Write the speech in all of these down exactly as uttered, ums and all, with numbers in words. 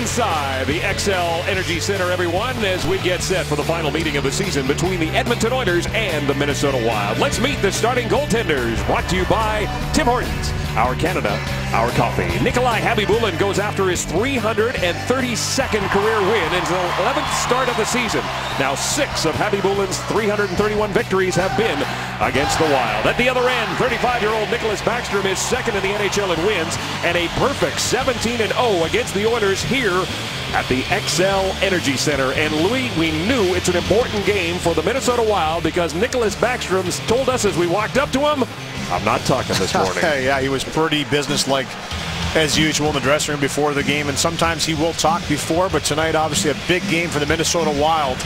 inside the Xcel Energy Center, everyone, as we get set for the final meeting of the season between the Edmonton Oilers and the Minnesota Wild. Let's meet the starting goaltenders, brought to you by Tim Hortons, our Canada, our coffee. Nikolai Khabibulin goes after his three hundred thirty-second career win in his eleventh start of the season. Now six of Khabibulin's three hundred thirty-one victories have been against the Wild. At the other end, thirty-five-year-old Nicholas Backstrom is second in the N H L in wins and a perfect seventeen and oh against the Oilers here at the Xcel Energy Center. And Louis, we knew it's an important game for the Minnesota Wild because Nicholas Backstrom told us as we walked up to him, I'm not talking this morning. Yeah, he was pretty businesslike as usual in the dressing room before the game, and sometimes he will talk before, but tonight obviously a big game for the Minnesota Wild.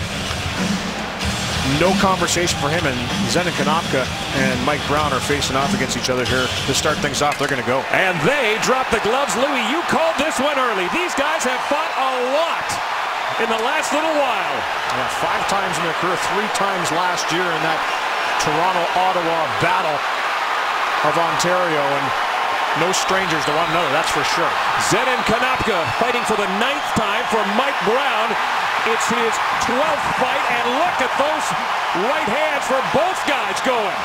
No conversation for him, and Zenon Konopka and Mike Brown are facing off against each other here to start things off. They're going to go. And they drop the gloves. Louis, you called this one early. These guys have fought a lot in the last little while. Yeah, five times in their career, three times last year in that Toronto-Ottawa battle of Ontario, and no strangers to one another, that's for sure. Zenon Konopka fighting for the ninth time for Mike Brown. It's his twelfth fight, and look at those right hands for both guys going.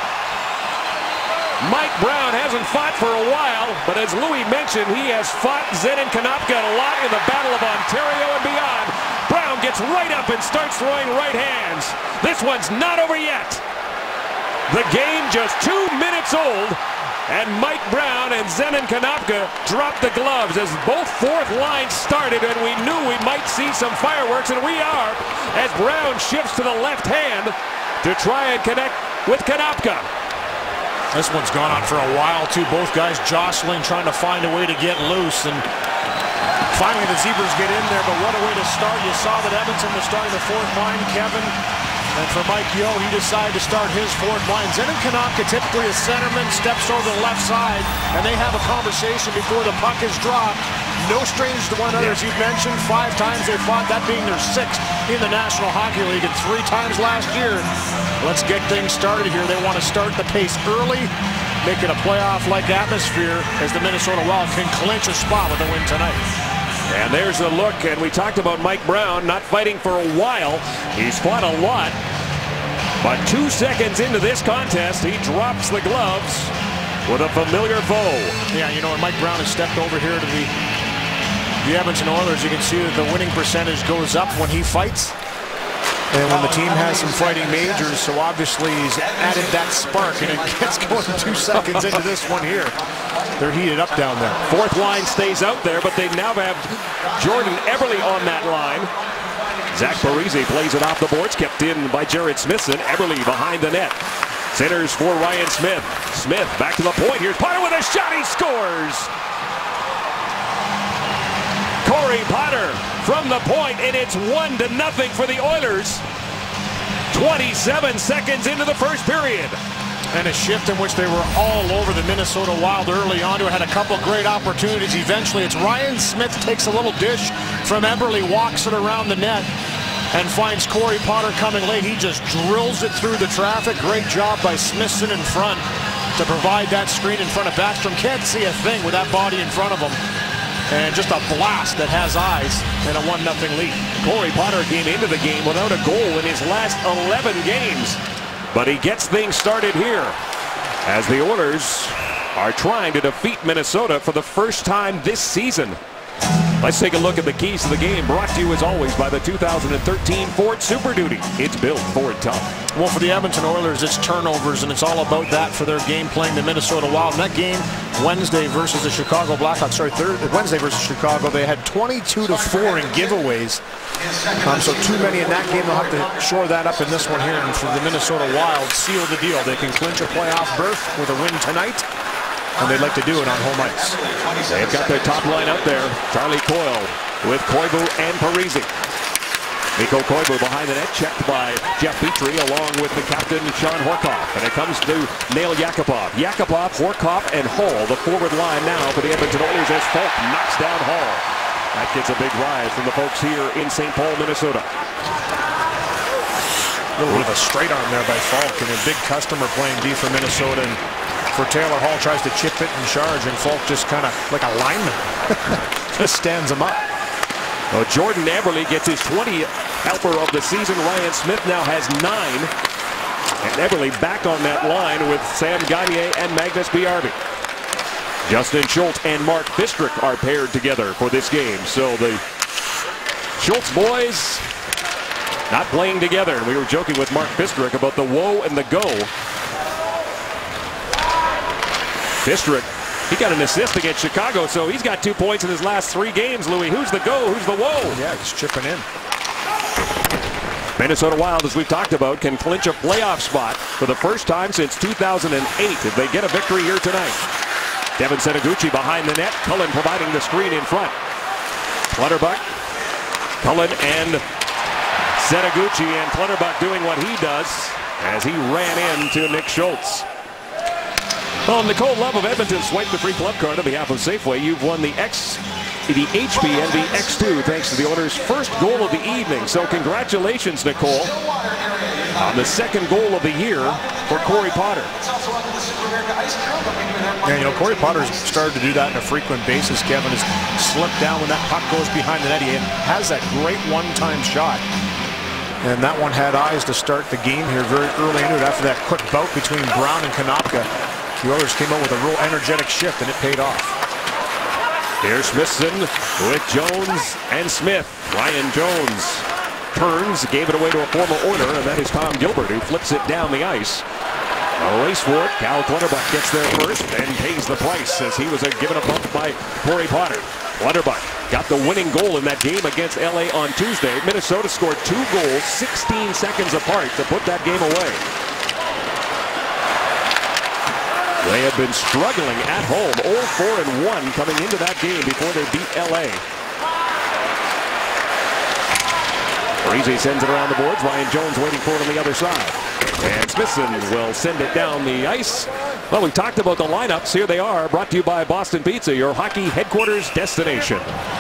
Mike Brown hasn't fought for a while, but as Louis mentioned, he has fought Zenon Konopka a lot in the Battle of Ontario and beyond. Brown gets right up and starts throwing right hands. This one's not over yet. The game just two minutes old, and Mike Brown and Zenon Konopka dropped the gloves as both fourth lines started, and we knew we might see some fireworks, and we are, as Brown shifts to the left hand to try and connect with Konopka. This one's gone on for a while, too. Both guys jostling, trying to find a way to get loose, and finally the Zebras get in there, but what a way to start. You saw that Edmonton was starting the fourth line, Kevin. And for Mike Yeo, he decided to start his fourth line. Zenon Konopka, typically a centerman, steps over the left side, and they have a conversation before the puck is dropped. No strangers to one another, as you've mentioned. Five times they fought, that being their sixth in the National Hockey League, and three times last year. Let's get things started here. They want to start the pace early, make it a playoff-like atmosphere as the Minnesota Wild can clinch a spot with a win tonight. And there's a look, and we talked about Mike Brown not fighting for a while. He's fought a lot, but two seconds into this contest, he drops the gloves with a familiar foe. Yeah, you know, when Mike Brown has stepped over here to the, the Edmonton Oilers, you can see that the winning percentage goes up when he fights. And when the team has some fighting majors, so obviously he's added that spark, and it gets going two seconds into this one here. They're heated up down there. Fourth line stays out there, but they now have Jordan Eberle on that line. Zach Parise plays it off the boards, kept in by Jared Smithson. Eberle behind the net. Centers for Ryan Smith. Smith back to the point. Here's Potter with a shot. He scores. Corey Potter from the point, and it's one to nothing for the Oilers. twenty-seven seconds into the first period. And a shift in which they were all over the Minnesota Wild early on. Had a couple great opportunities. Eventually, it's Ryan Smith takes a little dish from Eberle, walks it around the net, and finds Corey Potter coming late. He just drills it through the traffic. Great job by Smithson in front to provide that screen in front of Backstrom. Can't see a thing with that body in front of him. And just a blast that has eyes and a one nothing lead. Corey Potter came into the game without a goal in his last eleven games. But he gets things started here as the Oilers are trying to defeat Minnesota for the first time this season. Let's take a look at the keys to the game, brought to you as always by the two thousand thirteen Ford Super Duty. It's built Ford tough. Well, for the Edmonton Oilers, it's turnovers, and it's all about that for their game playing the Minnesota Wild. In that game, Wednesday versus the Chicago Blackhawks, sorry, third, Wednesday versus Chicago, they had twenty-two to four in giveaways. Um, so too many in that game. They'll have to shore that up in this one here. And for the Minnesota Wild, seal the deal. They can clinch a playoff berth with a win tonight, and they'd like to do it on home ice. They've got their top line out there. Charlie Coyle with Koivu and Parise. Mikko Koivu behind the net, checked by Jeff Petrie along with the captain Sean Horkoff. And it comes to Nail Yakupov. Yakupov, Horkoff, and Hall, the forward line now for the Edmonton Oilers as Falk knocks down Hall. That gets a big rise from the folks here in Saint Paul, Minnesota. A little bit of a straight arm there by Falk, and a big customer playing D for Minnesota. And for Taylor Hall, tries to chip it and charge, and Falk just kind of like a lineman just stands him up. Well, Jordan Eberle gets his twentieth helper of the season. Ryan Smith now has nine. And Eberle back on that line with Sam Gagner and Magnus Bjarby. Justin Schultz and Mark Fistrick are paired together for this game. So the Schultz boys not playing together. We were joking with Mark Fistrick about the woe and the go. Fistrick, he got an assist against Chicago, so he's got two points in his last three games, Louis. Who's the go? Who's the woe? Yeah, he's chipping in. Minnesota Wild, as we've talked about, can clinch a playoff spot for the first time since two thousand eight if they get a victory here tonight. Devin Setoguchi behind the net. Cullen providing the screen in front. Clutterbuck, Cullen and Setoguchi, and Clutterbuck doing what he does as he ran into Nick Schultz. Well, Nicole Love of Edmonton swiped the free club card on behalf of Safeway. You've won the X, the H P and the X two thanks to the Oilers' first goal of the evening. So congratulations, Nicole, on the second goal of the year for Corey Potter. Yeah, you know, Corey Potter's started to do that on a frequent basis. Kevin has slipped down when that puck goes behind the net. He has that great one-time shot. And that one had eyes to start the game here very early into it after that quick bout between Brown and Konopka. The Oilers came out with a real energetic shift, and it paid off. Here's Smithson with Jones and Smith. Ryan Jones turns, gave it away to a former Oiler, and that is Tom Gilbert, who flips it down the ice. A race for it. Cal Clutterbuck gets there first and pays the price as he was uh, given a bump by Corey Potter. Clutterbuck got the winning goal in that game against L A on Tuesday. Minnesota scored two goals sixteen seconds apart to put that game away. They have been struggling at home, oh four and one coming into that game before they beat L A. Parise sends it around the boards. Ryan Jones waiting for it on the other side. And Smithson will send it down the ice. Well, we talked about the lineups. Here they are, brought to you by Boston Pizza, your hockey headquarters destination.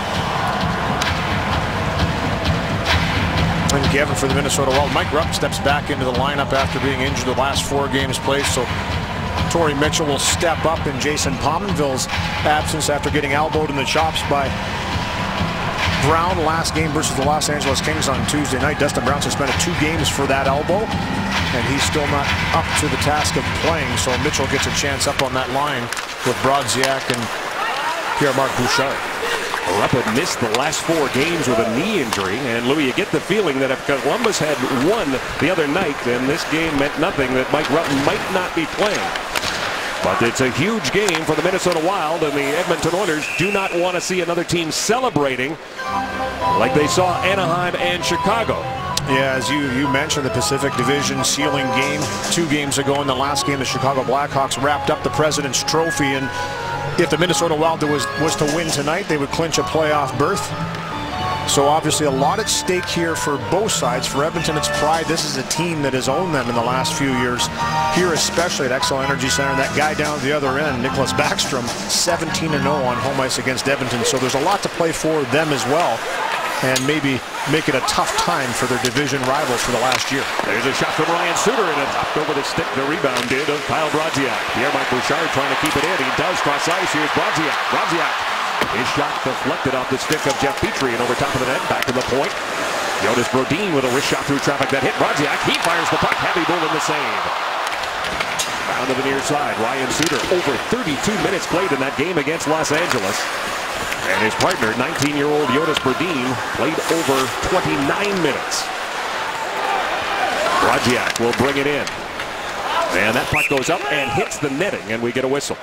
And Kevin for the Minnesota Wild. Mike Rupp steps back into the lineup after being injured the last four games played. So Torrey Mitchell will step up in Jason Pominville's absence after getting elbowed in the chops by Brown last game versus the Los Angeles Kings on Tuesday night. Dustin Brown suspended two games for that elbow, and he's still not up to the task of playing. So Mitchell gets a chance up on that line with Brodziak and Pierre-Marc Bouchard. Rupp had missed the last four games with a knee injury, and Louis, you get the feeling that if Columbus had won the other night, then this game meant nothing, that Mike Rupp might not be playing. But it's a huge game for the Minnesota Wild, and the Edmonton Oilers do not want to see another team celebrating like they saw Anaheim and Chicago. Yeah, as you, you mentioned, the Pacific Division sealing game two games ago. In the last game, the Chicago Blackhawks wrapped up the President's Trophy, and if the Minnesota Wild was, was to win tonight, they would clinch a playoff berth. So obviously a lot at stake here for both sides. For Edmonton, it's pride. This is a team that has owned them in the last few years. Here especially at Xcel Energy Center. That guy down at the other end, Nicholas Backstrom, seventeen and oh on home ice against Edmonton. So there's a lot to play for them as well. And maybe make it a tough time for their division rivals for the last year. There's a shot from Ryan Suter, and it hopped over the stick. The rebound did of Kyle Brodziak. Pierre-Marc Bouchard trying to keep it in. He does cross ice. Here's Brodziak. Brodziak. His shot deflected off the stick of Jeff Petrie, and over top of the net, back to the point. Jonas Brodin with a wrist shot through traffic that hit Brodziak. He fires the puck. Heavy Bull in the save. Down to the near side. Ryan Suter, over thirty-two minutes played in that game against Los Angeles. And his partner, nineteen-year-old Jonas Brodin, played over twenty-nine minutes. Brodziak will bring it in. And that puck goes up and hits the netting, and we get a whistle.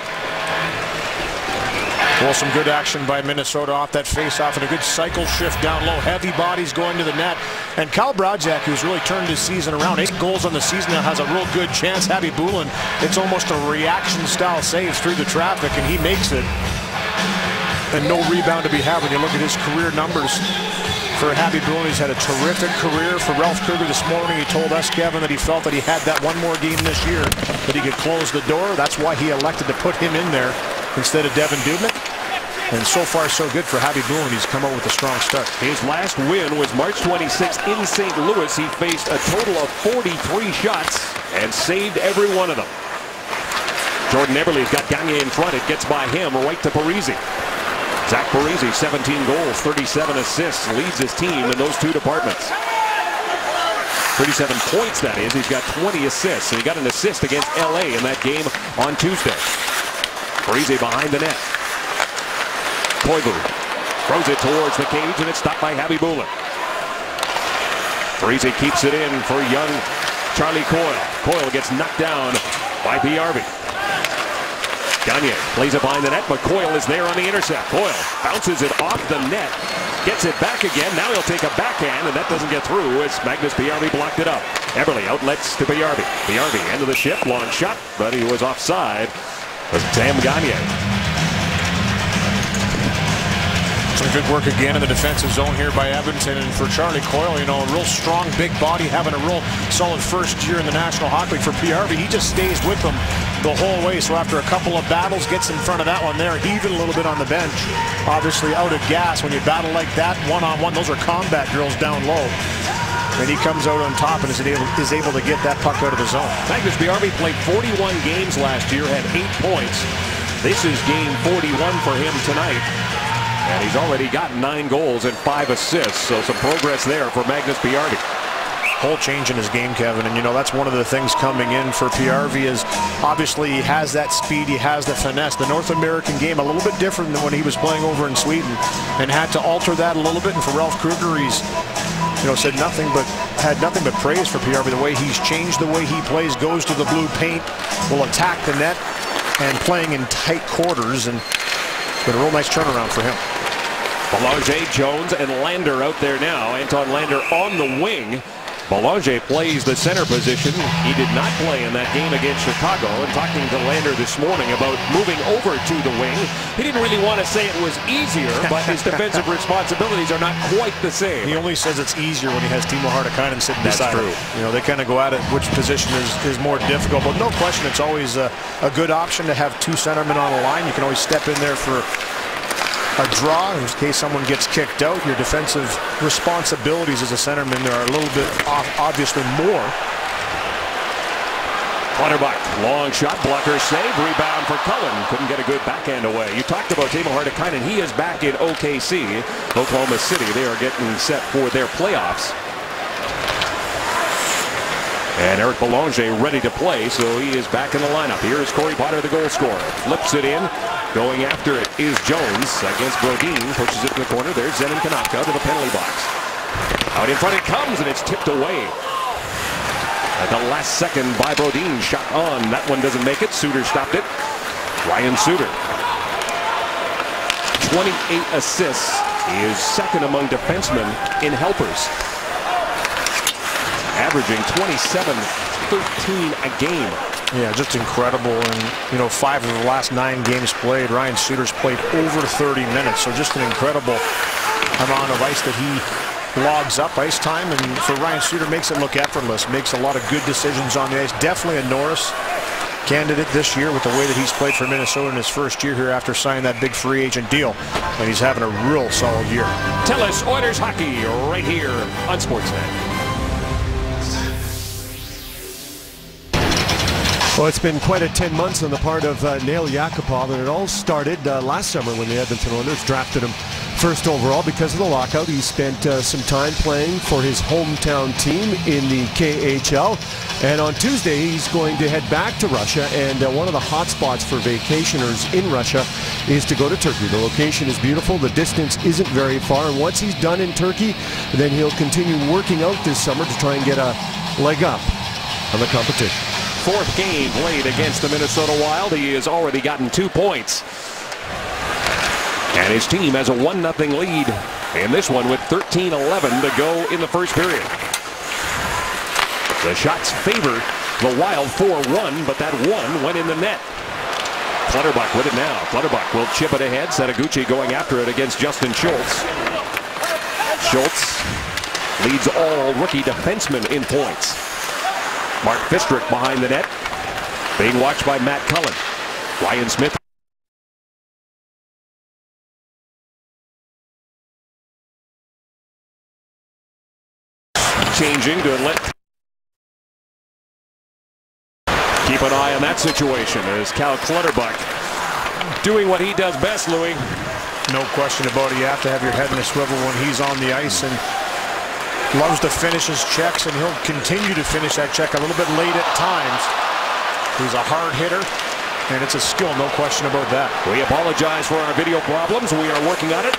Well, some good action by Minnesota off that face-off, and a good cycle shift down low. Heavy bodies going to the net. And Kyle Brodziak, who's really turned his season around, eight goals on the season now, has a real good chance. Happy Bulin, it's almost a reaction-style save through the traffic, and he makes it. And no rebound to be had when you look at his career numbers. For Happy Bulin, he's had a terrific career. For Ralph Kruger this morning, he told us, Kevin, that he felt that he had that one more game this year, that he could close the door. That's why he elected to put him in there instead of Devin Dubnyk. And so far, so good for Happy Bulin. He's come out with a strong start. His last win was March twenty-sixth in Saint Louis. He faced a total of forty-three shots and saved every one of them. Jordan Eberle's got Gagner in front. It gets by him right to Parise. Zach Parise, seventeen goals, thirty-seven assists, leads his team in those two departments. thirty-seven points, that is. He's got twenty assists, and he got an assist against L A in that game on Tuesday. Parise behind the net. Koivu throws it towards the cage, and it's stopped by Khabibulin. Parise keeps it in for young Charlie Coyle. Coyle gets knocked down by P R V. Gagne plays it behind the net, but Coyle is there on the intercept. Coyle bounces it off the net, gets it back again. Now he'll take a backhand, and that doesn't get through as Magnus P R V blocked it up. Eberle outlets to P R V. P R V end of the shift, long shot, but he was offside. But Sam Gagne. Some good work again in the defensive zone here by Edmonton, and for Charlie Coyle, you know, a real strong, big body, having a real solid first year in the National Hockey League. For P R V, he just stays with them the whole way. So after a couple of battles, gets in front of that one there, heaving a little bit on the bench. Obviously out of gas when you battle like that, one-on-one. Those are combat drills down low. And he comes out on top and is able, is able to get that puck out of the zone. Magnus P R V played forty-one games last year, had eight points. This is game forty-one for him tonight. And he's already got nine goals and five assists. So some progress there for Magnus P R V. Whole change in his game, Kevin, and you know that's one of the things coming in for P R V is obviously he has that speed, he has the finesse. The North American game a little bit different than when he was playing over in Sweden, and had to alter that a little bit. And for Ralph Kruger, he's you know said nothing but had nothing but praise for P R V. The way he's changed, the way he plays, goes to the blue paint, will attack the net, and playing in tight quarters, and been a real nice turnaround for him. Belanger, Jones, and Lander out there now. Anton Lander on the wing. Belanger plays the center position. He did not play in that game against Chicago. And talking to Lander this morning about moving over to the wing, he didn't really want to say it was easier, but his defensive responsibilities are not quite the same. He only says it's easier when he has Timo Hartikainen sitting That's beside true. him. You know, they kind of go at it which position is, is more difficult. But no question, it's always a, a good option to have two centermen on a line. You can always step in there for a draw in case someone gets kicked out. Your defensive responsibilities as a centerman there are a little bit off, obviously more. Clutterbuck, long shot, blocker save, rebound for Cullen. Couldn't get a good backhand away. You talked about Timo Hartikainen. He is back in O K C, Oklahoma City. They are getting set for their playoffs. And Eric Belanger ready to play, so he is back in the lineup. Here is Corey Potter, the goal scorer. Flips it in. Going after it is Jones against Brodin. Pushes it in the corner. There's Zenon Konopka to the penalty box. Out in front it comes, and it's tipped away. At the last second by Brodin. Shot on. That one doesn't make it. Suter stopped it. Ryan Suter. twenty-eight assists. He is second among defensemen in helpers. Averaging twenty-seven thirteen a game. Yeah, just incredible. And, you know, five of the last nine games played, Ryan Suter's played over thirty minutes. So just an incredible amount of ice that he logs up, ice time. And for Ryan Suter, makes it look effortless. Makes a lot of good decisions on the ice. Definitely a Norris candidate this year with the way that he's played for Minnesota in his first year here after signing that big free agent deal. And he's having a real solid year. Telus Oilers hockey right here on Sportsnet. Well, it's been quite a ten months on the part of uh, Nail Yakupov, and it all started uh, last summer when the Edmonton Oilers drafted him first overall. Because of the lockout, he spent uh, some time playing for his hometown team in the K H L. And on Tuesday, he's going to head back to Russia. And uh, one of the hot spots for vacationers in Russia is to go to Turkey. The location is beautiful. The distance isn't very far. And once he's done in Turkey, then he'll continue working out this summer to try and get a leg up on the competition. Fourth game played against the Minnesota Wild. He has already gotten two points. And his team has a one nothing lead in this one with thirteen eleven to go in the first period. The shots favor the Wild four one, but that one went in the net. Clutterbuck with it now. Clutterbuck will chip it ahead. Sataguchi going after it against Justin Schultz. Schultz leads all rookie defensemen in points. Mark Fistrick behind the net, being watched by Matt Cullen. Ryan Smith. Changing to let. Keep an eye on that situation as Cal Clutterbuck doing what he does best, Louis. No question about it. You have to have your head in a swivel when he's on the ice, and loves to finish his checks, and he'll continue to finish that check a little bit late at times. He's a hard hitter, and it's a skill, no question about that. We apologize for our video problems. We are working on it.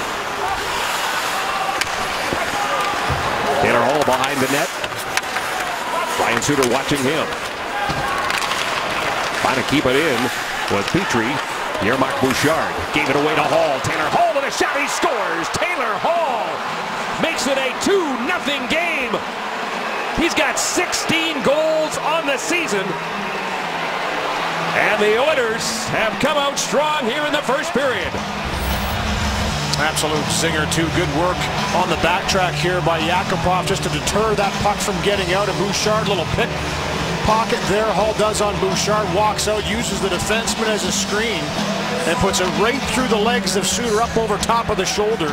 Taylor Hall behind the net. Ryan Suter watching him. Trying to keep it in was Petrie. Yermak Bouchard gave it away to Hall. Taylor Hall with a shot. He scores. Taylor Hall makes it a two nothing game. He's got sixteen goals on the season. And the Oilers have come out strong here in the first period. Absolute zinger, too. Good work on the backtrack here by Yakupov just to deter that puck from getting out. And Bouchard, little pick pocket there. Hall does on Bouchard, walks out, uses the defenseman as a screen, and puts it right through the legs of Suter up over top of the shoulder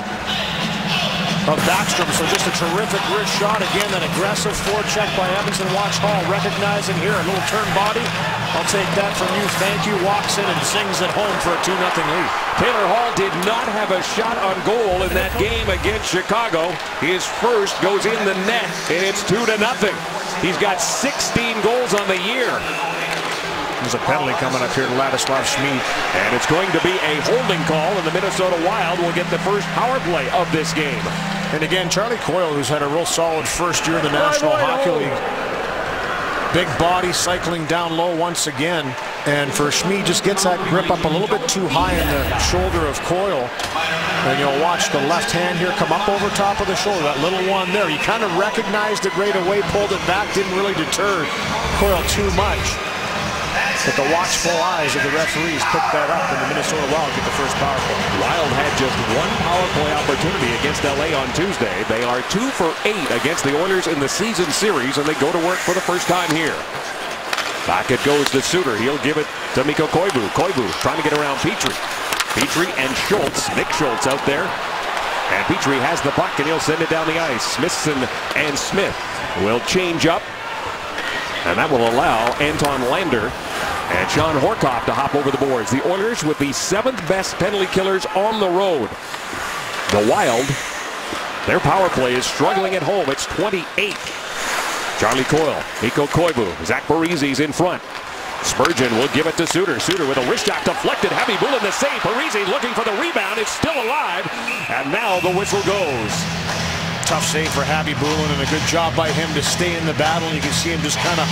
of Backstrom. So just a terrific wrist shot. Again, that aggressive forecheck by Edmonton. Watch Hall recognizing here a little turn body. I'll take that from you. Thank you. Walks in and sings it home for a two nothing lead. Taylor Hall did not have a shot on goal in that game against Chicago. His first goes in the net, and it's two to nothing. He's got sixteen goals on the year. There's a penalty coming up here to Ladislav Schmid. And it's going to be a holding call, and the Minnesota Wild will get the first power play of this game. And again, Charlie Coyle, who's had a real solid first year in the National Hockey League. Big body cycling down low once again. And for Schmid, just gets that grip up a little bit too high in the shoulder of Coyle. And you'll watch the left hand here come up over top of the shoulder, that little one there. He kind of recognized it right away, pulled it back, didn't really deter Coyle too much. But the watchful eyes of the referees picked that up, and the Minnesota Wild get the first power play. Wild had just one power play opportunity against L A on Tuesday. They are two for eight against the Oilers in the season series, and they go to work for the first time here. Back it goes to Suter. He'll give it to Mikko Koivu. Koivu trying to get around Petrie. Petrie and Schultz. Nick Schultz out there. And Petrie has the puck, and he'll send it down the ice. Smithson and Smith will change up. And that will allow Anton Lander and Sean Horcoff to hop over the boards. The Oilers with the seventh best penalty killers on the road. The Wild, their power play is struggling at home. It's twenty-eight. Charlie Coyle, Mikko Koivu, Zach Parise's in front. Spurgeon will give it to Suter. Suter with a wrist shot deflected. Happy Bulin the save. Parise looking for the rebound. It's still alive. And now the whistle goes. Tough save for Happy Bulin, and a good job by him to stay in the battle. You can see him just kind of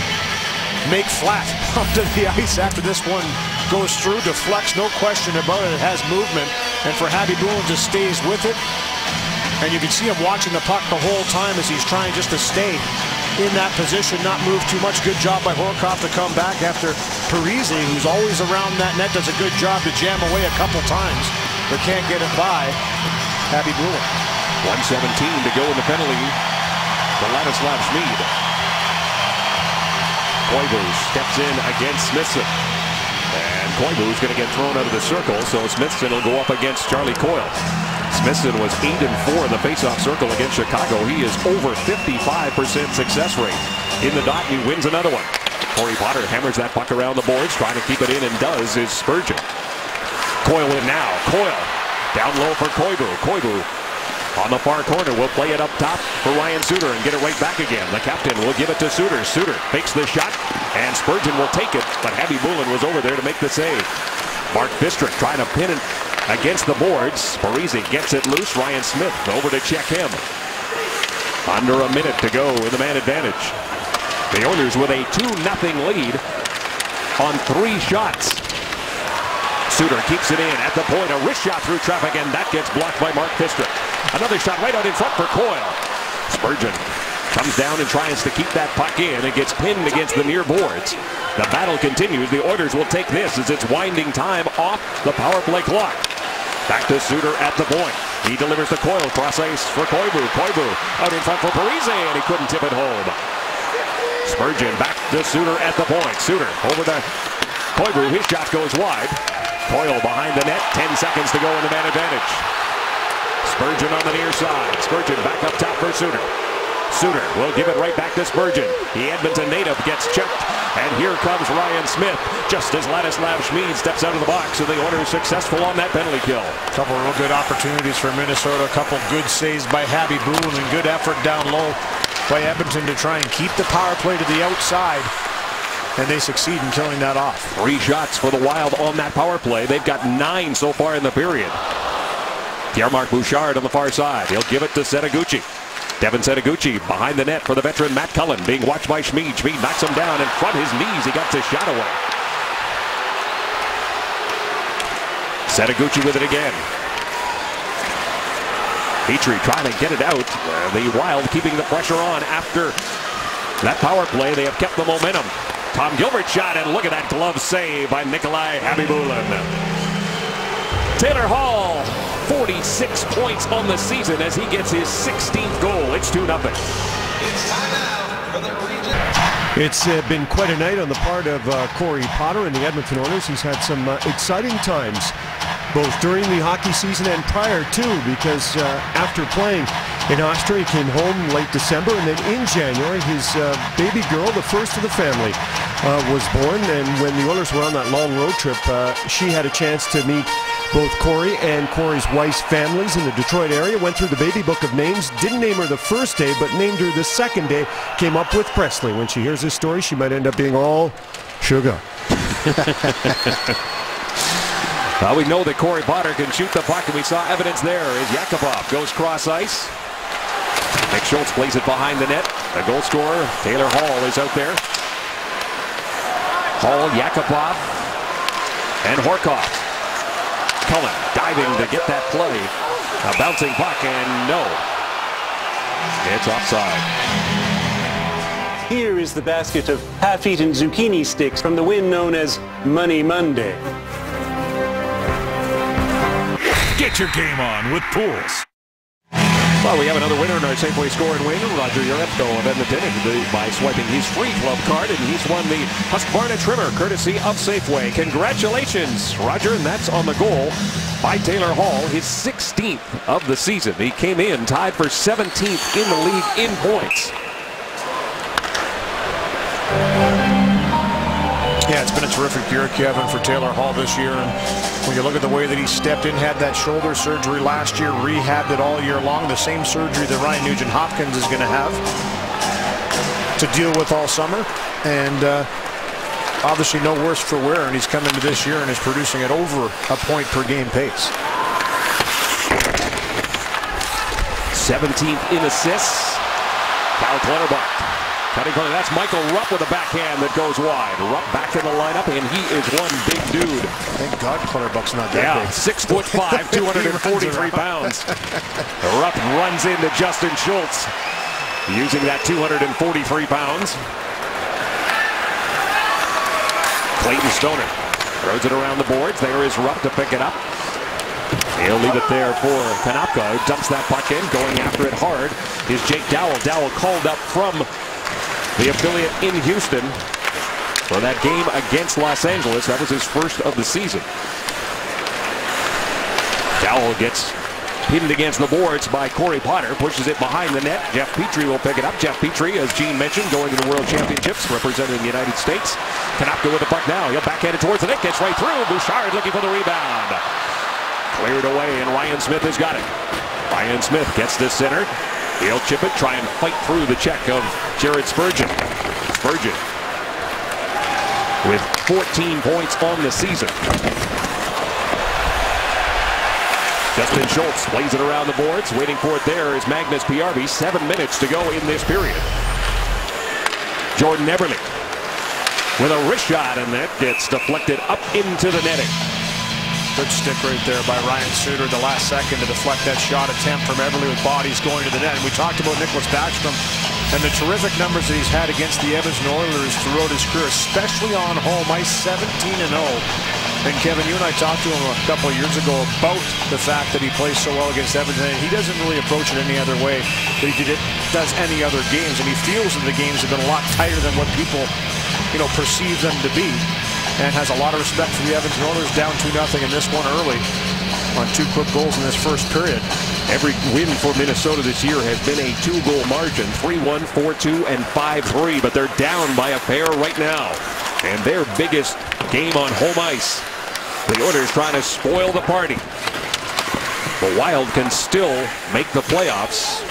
make flat onto the ice after this one goes through. Deflects, no question about it. It has movement. And for Happy Bulin just stays with it. And you can see him watching the puck the whole time as he's trying just to stay in that position, not move too much. Good job by Horcoff to come back after Parise, who's always around that net, does a good job to jam away a couple times, but can't get it by Happy Bulin. one seventeen to go in the penalty for Ladislav Schmid. Koivu steps in against Smithson. And Koivu's going to get thrown out of the circle, so Smithson will go up against Charlie Coyle. Smithson was eight and four in the faceoff circle against Chicago. He is over fifty-five percent success rate. In the dot, he wins another one. Corey Potter hammers that puck around the boards, trying to keep it in, and does is Spurgeon. Coyle in now. Coyle down low for Koivu. Koivu on the far corner will play it up top for Ryan Suter and get it right back again. The captain will give it to Suter. Suter fakes the shot, and Spurgeon will take it, but Happy Bulin was over there to make the save. Mark Bistrick trying to pin it against the boards. Parise gets it loose. Ryan Smith over to check him. Under a minute to go in the man advantage. The Oilers with a two nothing lead on three shots. Suter keeps it in at the point. A wrist shot through traffic, and that gets blocked by Mark Bistrick. Another shot right out in front for Coyle. Spurgeon comes down and tries to keep that puck in. It gets pinned against the near boards. The battle continues. The Oilers will take this as it's winding time off the power play clock. Back to Suter at the point. He delivers the Coyle cross ice for Koivu. Koivu out in front for Parise, and he couldn't tip it home. Spurgeon back to Suter at the point. Suter over to Koivu. His shot goes wide. Coyle behind the net. Ten seconds to go in the man advantage. Spurgeon on the near side. Spurgeon back up top for Suter. Suter will give it right back to Spurgeon. The Edmonton native gets checked. And here comes Ryan Smith, just as Ladislav Schmid steps out of the box, and the Oilers successful on that penalty kill. A couple of real good opportunities for Minnesota. A couple good saves by Khabibulin and good effort down low by Edmonton to try and keep the power play to the outside. And they succeed in killing that off. Three shots for the Wild on that power play. They've got nine so far in the period. Pierre-Marc Bouchard on the far side. He'll give it to Setoguchi. Devin Setoguchi behind the net for the veteran Matt Cullen, being watched by Schmid. Schmid knocks him down in front his knees. He got the shot away. Setoguchi with it again. Petrie trying to get it out. Uh, the Wild keeping the pressure on after that power play. They have kept the momentum. Tom Gilbert shot, and look at that glove save by Nikolai Khabibulin. Taylor Hall, forty-six points on the season as he gets his sixteenth goal. It's two nothing. It's uh, been quite a night on the part of uh, Corey Potter and the Edmonton Oilers. He's had some uh, exciting times, both during the hockey season and prior to, because uh, after playing in Austria, he came home late December, and then in January, his uh, baby girl, the first of the family, uh, was born. And when the Oilers were on that long road trip, uh, she had a chance to meet both Corey and Corey's wife's families in the Detroit area. Went through the baby book of names. Didn't name her the first day, but named her the second day. Came up with Presley. When she hears this story, she might end up being all sugar. Well, we know that Corey Potter can shoot the puck, and we saw evidence there as Yakupov goes cross ice. Nick Schultz plays it behind the net. The goal scorer, Taylor Hall, is out there. Hall, Yakupov, and Horcoff. Cullen diving to get that play. A bouncing puck, and no. It's offside. Here is the basket of half-eaten zucchini sticks from the win known as Money Monday. Get your game on with Pools. Well, we have another winner in our Safeway Score and Win. Roger Urepko of Edmonton by swiping his free club card, and he's won the Husqvarna trimmer courtesy of Safeway. Congratulations, Roger, and that's on the goal by Taylor Hall, his sixteenth of the season. He came in tied for seventeenth in the league in points. Yeah, it's been a terrific year, Kevin, for Taylor Hall this year. And when you look at the way that he stepped in, had that shoulder surgery last year, rehabbed it all year long, the same surgery that Ryan Nugent-Hopkins is going to have to deal with all summer. And uh, obviously no worse for wear, and he's come into this year and is producing at over a point per game pace. seventeenth in assists. Cal Clutterbuck. Cutting corner, that's Michael Rupp with a backhand that goes wide. Rupp back in the lineup, and he is one big dude. Thank God Clutterbuck's not that yeah, big. six foot five, two hundred forty-three pounds. Rupp runs into Justin Schultz, using that two hundred forty-three pounds. Clayton Stoner throws it around the boards. There is Rupp to pick it up. He'll leave it there for Kanapka, who dumps that puck in. Going after it hard is Jake Dowell. Dowell called up from the affiliate in Houston for that game against Los Angeles. That was his first of the season. Dowell gets pinned against the boards by Corey Potter, pushes it behind the net. Jeff Petrie will pick it up. Jeff Petrie, as Gene mentioned, going to the World Championships, representing the United States. Kanapka with the puck now. He'll backhand it towards the net, gets right through. Bouchard looking for the rebound. Cleared away, and Ryan Smith has got it. Ryan Smith gets this center. He'll chip it, try and fight through the check of Jared Spurgeon. Spurgeon with fourteen points on the season. Justin Schultz plays it around the boards. Waiting for it there is Magnus Piarvi. Seven minutes to go in this period. Jordan Eberle with a wrist shot, and that gets deflected up into the netting. Good stick right there by Ryan Suter the last second to deflect that shot attempt from Eberle with bodies going to the net. And we talked about Nicholas Backstrom and the terrific numbers that he's had against the Edmonton Oilers throughout his career, especially on home ice, seventeen and oh. And Kevin, you and I talked to him a couple of years ago about the fact that he plays so well against Edmonton. And he doesn't really approach it any other way that he did it, does any other games. And he feels that the games have been a lot tighter than what people, you know, perceive them to be. And has a lot of respect for the Edmonton Oilers, down two nothing in this one early on two quick goals in this first period. Every win for Minnesota this year has been a two-goal margin, three one, four two, and five three, but they're down by a pair right now. And their biggest game on home ice. The Oilers trying to spoil the party. The Wild can still make the playoffs.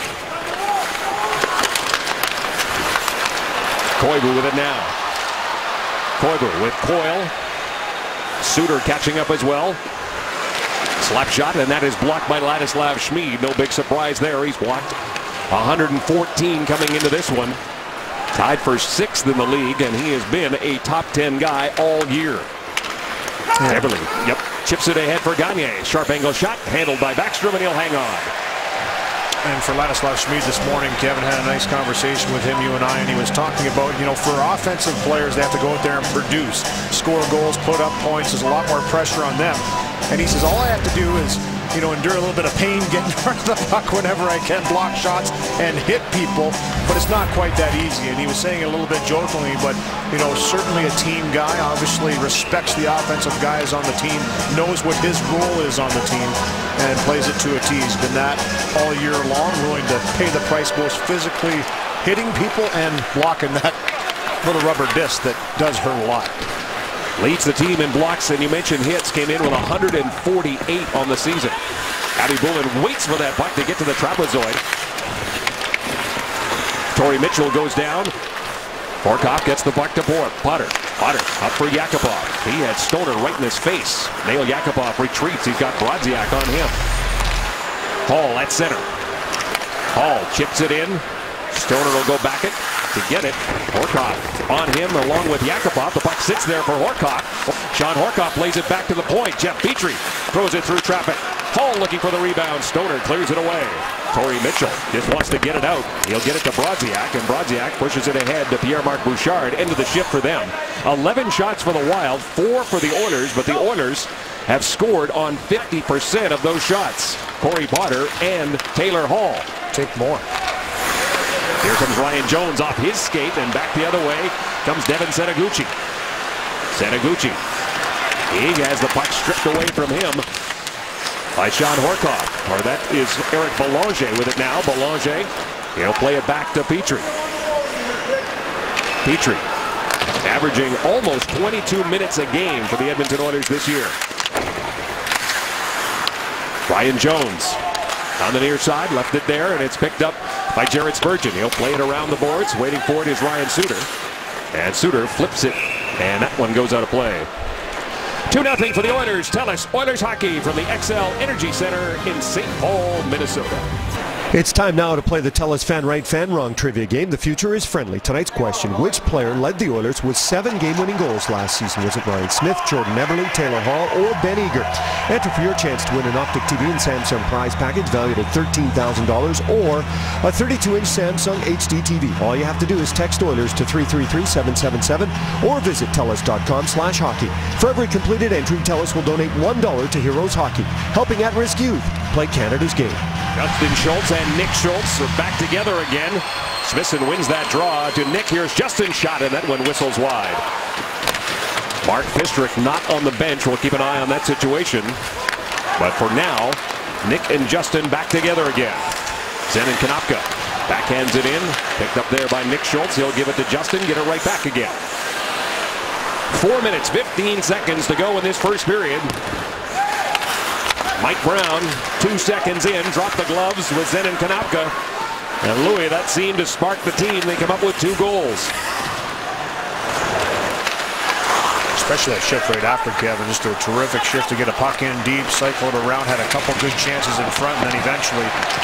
Koivu with it now. Koivu with Coyle. Suter catching up as well. Slap shot, and that is blocked by Ladislav Schmid. No big surprise there. He's blocked. one hundred fourteen coming into this one. Tied for sixth in the league, and he has been a top ten guy all year. Yeah. Eberle, yep, chips it ahead for Gagne. Sharp angle shot, handled by Backstrom, and he'll hang on. And for Ladislav Schmid this morning, Kevin had a nice conversation with him, you and I, and he was talking about, you know, for offensive players, they have to go out there and produce, score goals, put up points. There's a lot more pressure on them. And he says, all I have to do is, you know, endure a little bit of pain getting in front of the puck whenever I can, block shots and hit people, but it's not quite that easy. And he was saying it a little bit jokingly, but, you know, certainly a team guy, obviously respects the offensive guys on the team, knows what his role is on the team, and plays it to a T. He's been that all year long, willing to pay the price, both physically hitting people and blocking that little rubber disc that does hurt a lot. Leads the team in blocks, and you mentioned hits, came in with one hundred forty-eight on the season. Khabibulin waits for that puck to get to the trapezoid. Torrey Mitchell goes down. Horcoff gets the puck to Potter. Potter up for Yakupov. He had Stoner right in his face. Nail Yakupov retreats. He's got Brodziak on him. Hall at center. Hall chips it in. Stoner will go back it to get it. Horcoff on him along with Yakupov. The puck sits there for Horcoff. Sean Horcoff lays it back to the point. Jeff Petrie throws it through traffic. Hall looking for the rebound. Stoner clears it away. Torrey Mitchell just wants to get it out. He'll get it to Brodziak, and Brodziak pushes it ahead to Pierre-Marc Bouchard. End of the shift for them. eleven shots for the Wild, four for the Oilers, but the Oilers have scored on fifty percent of those shots. Corey Potter and Taylor Hall. Take more. Here comes Ryan Jones off his skate, and back the other way comes Devin Setoguchi. Setoguchi. He has the puck stripped away from him by Sean Horcoff. Or that is Eric Belanger with it now. Belanger, he'll play it back to Petrie. Petrie averaging almost twenty-two minutes a game for the Edmonton Oilers this year. Ryan Jones on the near side, left it there, and it's picked up by Jared Spurgeon. He'll play it around the boards. Waiting for it is Ryan Suter. And Suter flips it, and that one goes out of play. two nothing for the Oilers. Telus Oilers hockey from the X L Energy Center in Saint Paul, Minnesota. It's time now to play the Telus Fan Right Fan Wrong trivia game. The future is friendly. Tonight's question: which player led the Oilers with seven game-winning goals last season? Was it Ryan Smith, Jordan Eberle, Taylor Hall, or Ben Eager? Enter for your chance to win an Optic T V and Samsung prize package valued at thirteen thousand dollars or a thirty-two inch Samsung H D T V. All you have to do is text Oilers to three three three, seven seven seven or visit telus dot com slash hockey. For every completed entry, Telus will donate one dollar to Heroes Hockey, helping at-risk youth play Canada's game. Justin Schultz and Nick Schultz are back together again. Smithson wins that draw to Nick. Here's Justin's shot, and that one whistles wide. Mark Fistrick not on the bench. We'll keep an eye on that situation. But for now, Nick and Justin back together again. Zenon Konopka backhands it in. Picked up there by Nick Schultz. He'll give it to Justin. Get it right back again. Four minutes, fifteen seconds to go in this first period. Mike Brown, two seconds in, dropped the gloves with Zenon Konopka. And Louis, that seemed to spark the team. They come up with two goals. Especially that shift right after, Kevin. Just a terrific shift to get a puck in deep, cycle it around, had a couple good chances in front, and then eventually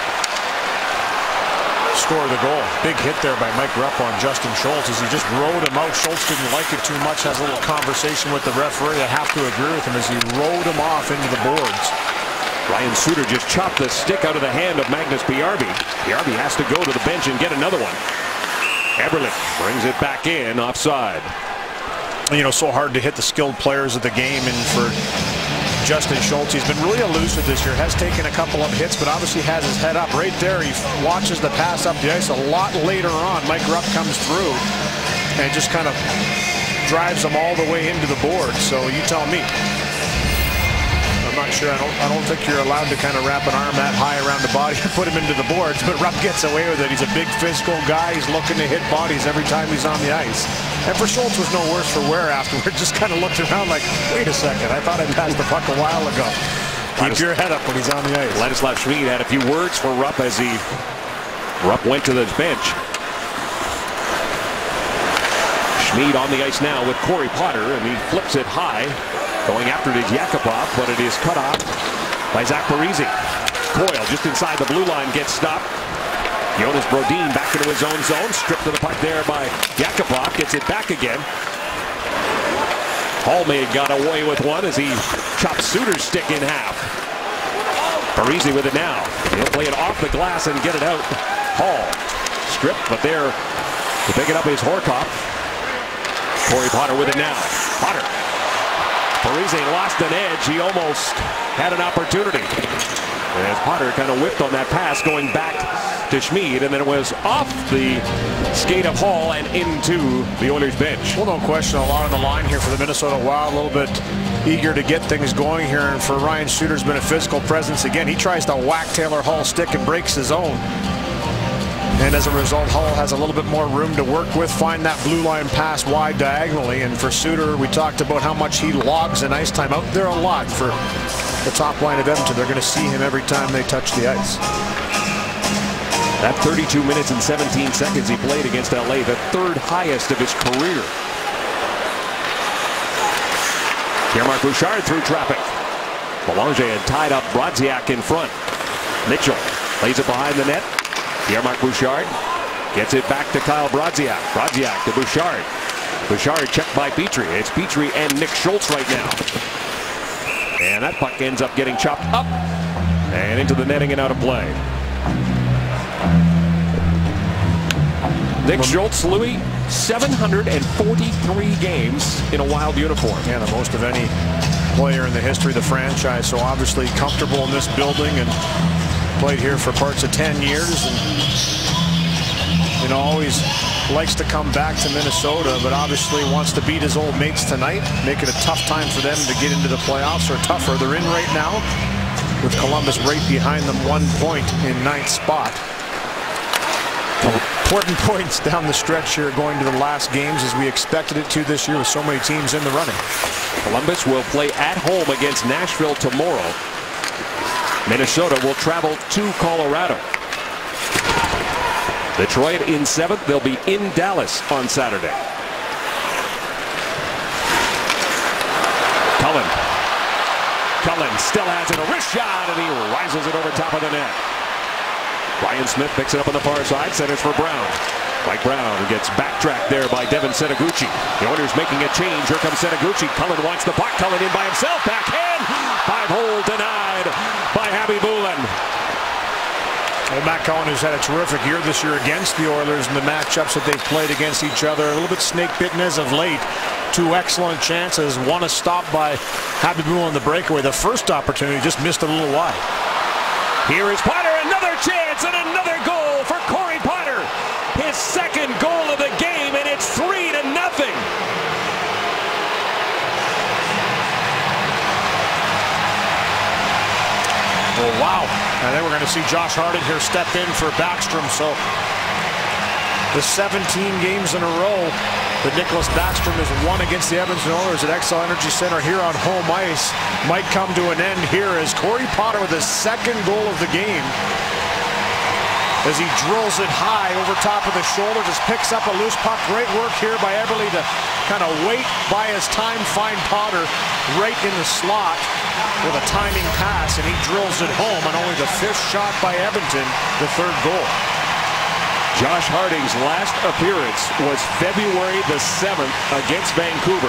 score the goal. Big hit there by Mike Rupp on Justin Schultz as he just rode him out. Schultz didn't like it too much, has a little conversation with the referee. I have to agree with him as he rode him off into the boards. Ryan Suter just chopped the stick out of the hand of Magnus Bjarby. Bjarby has to go to the bench and get another one. Eberle brings it back in, offside. You know, so hard to hit the skilled players of the game, and for Justin Schultz, he's been really elusive this year, has taken a couple of hits, but obviously has his head up. Right there, he watches the pass up the ice a lot later on. Mike Rupp comes through and just kind of drives them all the way into the board. So you tell me. I'm not sure. I don't, I don't think you're allowed to kind of wrap an arm that high around the body and put him into the boards, but Rupp gets away with it. He's a big physical guy. He's looking to hit bodies every time he's on the ice. And for Schultz was no worse for wear afterward. Just kind of looked around like, wait a second, I thought I passed the puck a while ago. Keep your head up when he's on the ice. Ladislav Schmid had a few words for Rupp as he Rupp went to the bench. Schmid on the ice now with Corey Potter, and he flips it high. Going after it is Yakupov, but it is cut off by Zach Parise. Coyle just inside the blue line gets stopped. Jonas Brodin back into his own zone. Stripped to the puck there by Yakupov. Gets it back again. Hall may have got away with one as he chops Suter's stick in half. Parise with it now. He'll play it off the glass and get it out. Hall stripped, but there to pick it up is Horcoff. Corey Potter with it now. Potter. Parise lost an edge. He almost had an opportunity. And as Potter kind of whipped on that pass going back to Schmid, and then it was off the skate of Hall and into the Oilers bench. Well, no question, a lot on the line here for the Minnesota Wild. A little bit eager to get things going here, and for Ryan Suter's been a physical presence again. He tries to whack Taylor Hall's stick and breaks his own. And as a result, Hall has a little bit more room to work with, find that blue line pass wide diagonally. And for Suter, we talked about how much he logs in ice time out there a lot for the top line of Edmonton. They're going to see him every time they touch the ice. That thirty-two minutes and seventeen seconds he played against L A, the third highest of his career. Pierre-Marc Bouchard through traffic. Belanger had tied up Brodziak in front. Mitchell plays it behind the net. Pierre-Marc Bouchard gets it back to Kyle Brodziak. Brodziak to Bouchard. Bouchard checked by Petrie. It's Petrie and Nick Schultz right now. And that puck ends up getting chopped up and into the netting and out of play. Nick Schultz, Louis, seven hundred forty-three games in a Wild uniform. Yeah, the most of any player in the history of the franchise. So obviously comfortable in this building and played here for parts of ten years, and you know, always likes to come back to Minnesota, but obviously wants to beat his old mates tonight, make it a tough time for them to get into the playoffs, or tougher. They're in right now with Columbus right behind them, one point in ninth spot. Important points down the stretch here going to the last games as we expected it to this year with so many teams in the running. Columbus will play at home against Nashville tomorrow. Minnesota will travel to Colorado. Detroit in seventh. They'll be in Dallas on Saturday. Cullen. Cullen still has it. A wrist shot, and he rises it over top of the net. Ryan Smith picks it up on the far side. Centers for Brown. Mike Brown gets backtracked there by Devin Seneguchi. The Oilers making a change. Here comes Seneguchi. Cullen wants the puck. Cullen in by himself. Backhand. Five-hole denied by Khabibulin. Well, Matt Cullen has had a terrific year this year against the Oilers in the matchups that they've played against each other. A little bit snake-bitten as of late. Two excellent chances. One a stop by Khabibulin on the breakaway. The first opportunity just missed a little wide. Here is Potter. Another chance and another goal for Corey Potter. His second goal of the game, and it's three to nothing. Oh, wow. And then we're going to see Josh Harding here step in for Backstrom. So the seventeen games in a row that Nicholas Backstrom has won against the Edmonton Oilers at Xcel Energy Center here on home ice might come to an end here as Corey Potter with his second goal of the game, as he drills it high over top of the shoulder, just picks up a loose puck. Great work here by Eberle to kind of wait, buy his time, find Potter right in the slot with a timing pass, and he drills it home on only the fifth shot by Edmonton, the third goal. Josh Harding's last appearance was February the seventh against Vancouver.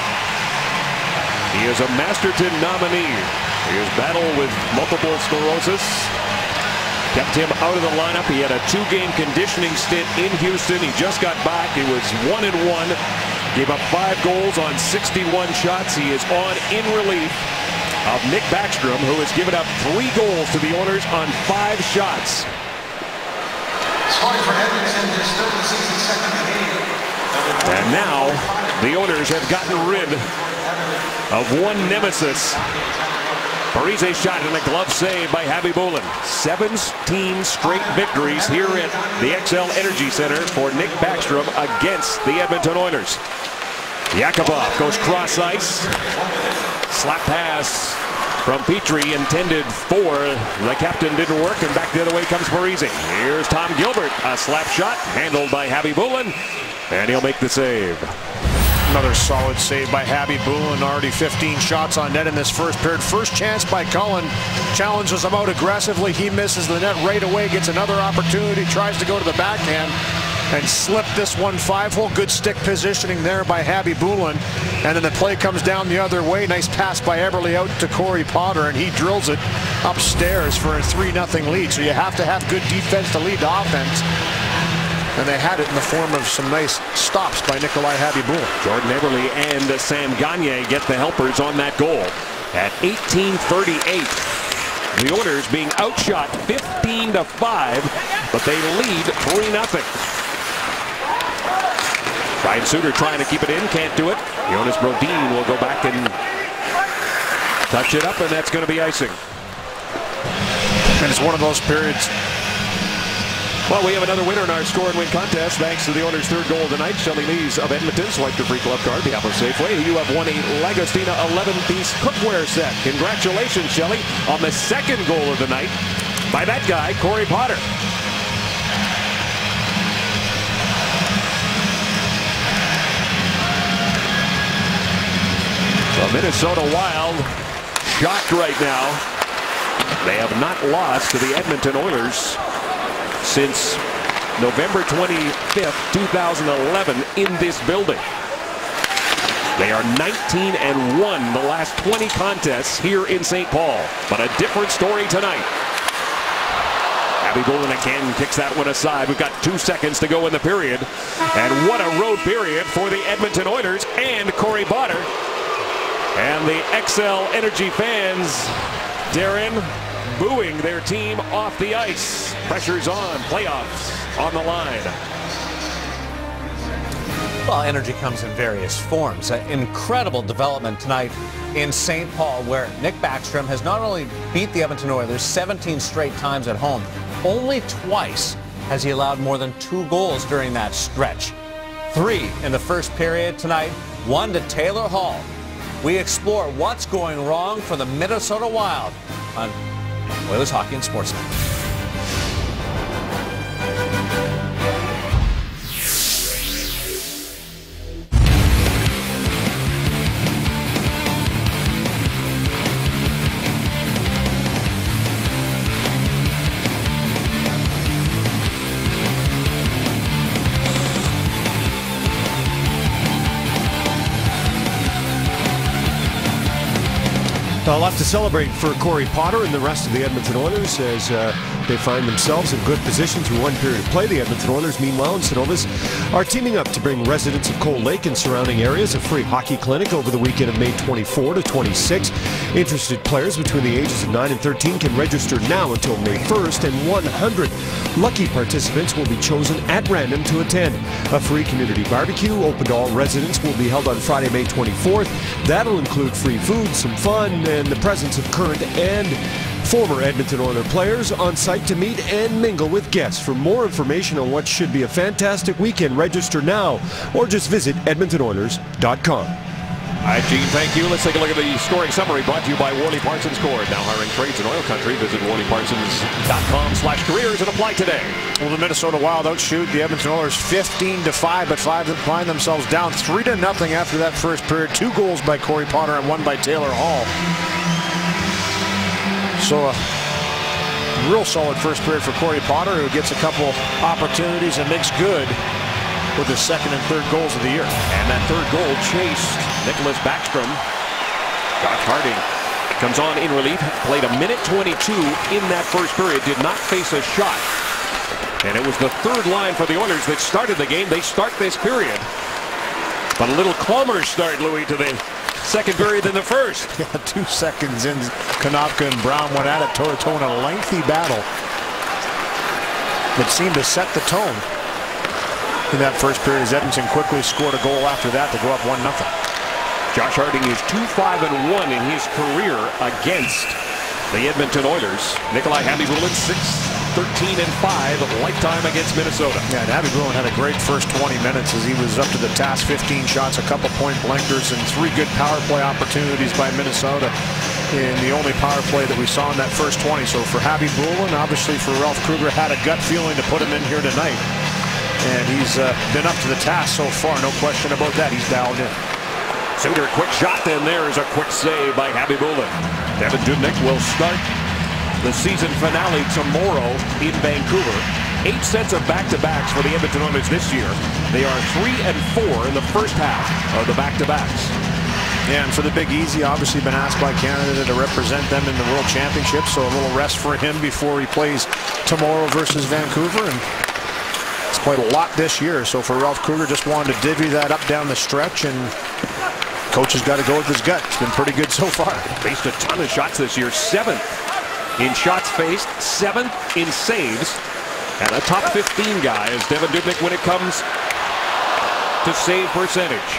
He is a Masterton nominee. He has battled with multiple sclerosis. Kept him out of the lineup. He had a two-game conditioning stint in Houston. He just got back. He was one and one. Gave up five goals on sixty-one shots. He is on in relief of Nick Backstrom, who has given up three goals to the Oilers on five shots. And now the Oilers have gotten rid of one nemesis Parise shot and a glove save by Khabibulin. seventeen straight victories here at the X L Energy Center for Nick Backstrom against the Edmonton Oilers. Yakupov goes cross ice. Slap pass from Petrie intended for the captain, didn't work, and back the other way comes Parise. Here's Tom Gilbert, a slap shot handled by Khabibulin, and he'll make the save. Another solid save by Khabibulin. Already fifteen shots on net in this first period. First chance by Cullen. Challenges him out aggressively. He misses the net right away. Gets another opportunity. Tries to go to the backhand and slip this one five-hole. Good stick positioning there by Khabibulin. And then the play comes down the other way. Nice pass by Eberle out to Corey Potter, and he drills it upstairs for a three nothing lead. So you have to have good defense to lead the offense. And they had it in the form of some nice stops by Nikolai Khabibulin. Jordan Eberle and Sam Gagner get the helpers on that goal. At eighteen thirty-eight, the Oilers being outshot fifteen to five, but they lead three nothing. Ryan Suter trying to keep it in, can't do it. Jonas Brodin will go back and touch it up, and that's going to be icing. And it's one of those periods. Well, we have another winner in our score and win contest thanks to the Oilers' third goal tonight. Shelley Lees of Edmonton swiped her free club card, behalf of Safeway. You have won a Lagostina eleven piece cookware set. Congratulations, Shelley, on the second goal of the night by that guy, Corey Potter. The Minnesota Wild shocked right now. They have not lost to the Edmonton Oilers since November twenty-fifth, two thousand eleven in this building. They are nineteen and one the last twenty contests here in Saint Paul. But a different story tonight. Khabibulin again kicks that one aside. We've got two seconds to go in the period. And what a road period for the Edmonton Oilers and Corey Potter. And the X L Energy fans, Darren, booing their team off the ice. Pressure's on, playoffs on the line. Well, energy comes in various forms. An incredible development tonight in Saint Paul, where Nick Backstrom has not only beat the Edmonton Oilers seventeen straight times at home, only twice has he allowed more than two goals during that stretch. Three in the first period tonight, one to Taylor Hall. We explore what's going wrong for the Minnesota Wild on Oilers Hockey and Sportsnet. A lot to celebrate for Corey Potter and the rest of the Edmonton Oilers as uh, they find themselves in good position through one period of play. The Edmonton Oilers, meanwhile, in Cenovus, are teaming up to bring residents of Cold Lake and surrounding areas a free hockey clinic over the weekend of May twenty-fourth to twenty-sixth. Interested players between the ages of nine and thirteen can register now until May first, and one hundred lucky participants will be chosen at random to attend. A free community barbecue open to all residents will be held on Friday, May twenty-fourth. That'll include free food, some fun, and the presence of current and former Edmonton Oilers players on site to meet and mingle with guests. For more information on what should be a fantastic weekend, register now or just visit edmonton oilers dot com. All right, Gene, thank you. Let's take a look at the scoring summary brought to you by Worley Parsons Cord. Now hiring trades in oil country. Visit worley parsons dot com slash careers and apply today. Well, the Minnesota Wild outshoot the Edmonton Oilers fifteen to five, but five find themselves down three to nothing after that first period. Two goals by Corey Potter and one by Taylor Hall. So a real solid first period for Corey Potter, who gets a couple opportunities and makes good with his second and third goals of the year. And that third goal chased Nicholas Backstrom. Josh Harding comes on in relief, played a minute twenty-two in that first period, did not face a shot. And it was the third line for the Oilers that started the game. They start this period. But a little calmer start, Louis, to the second period than the first. Yeah, two seconds in, Konopka and Brown went at it toe-to-toe in a lengthy battle that seemed to set the tone in that first period as Edmonton quickly scored a goal after that to go up one nothing. Josh Harding is two five and one in his career against the Edmonton Oilers. Nikolai Khabibulin six thirteen and five lifetime against Minnesota. Yeah, and Khabibulin had a great first twenty minutes as he was up to the task. fifteen shots, a couple point blankers, and three good power play opportunities by Minnesota in the only power play that we saw in that first twenty. So for Khabibulin, obviously for Ralph Krueger, had a gut feeling to put him in here tonight. And he's uh, been up to the task so far, no question about that. He's dialed in. Suter, quick shot, then there is a quick save by Khabibulin. Devan Dubnyk will start the season finale tomorrow in Vancouver. Eight sets of back-to-backs for the Edmonton Oilers this year. They are three and four in the first half of the back-to-backs. Yeah, and for the Big Easy, obviously been asked by Canada to represent them in the World Championship, so a little rest for him before he plays tomorrow versus Vancouver. And he's played a lot this year, so for Ralph Krueger, just wanted to divvy that up down the stretch, and coach has got to go with his gut. It's been pretty good so far. Faced a ton of shots this year. Seventh in shots faced, seventh in saves, and a top fifteen guy is Devan Dubnyk when it comes to save percentage.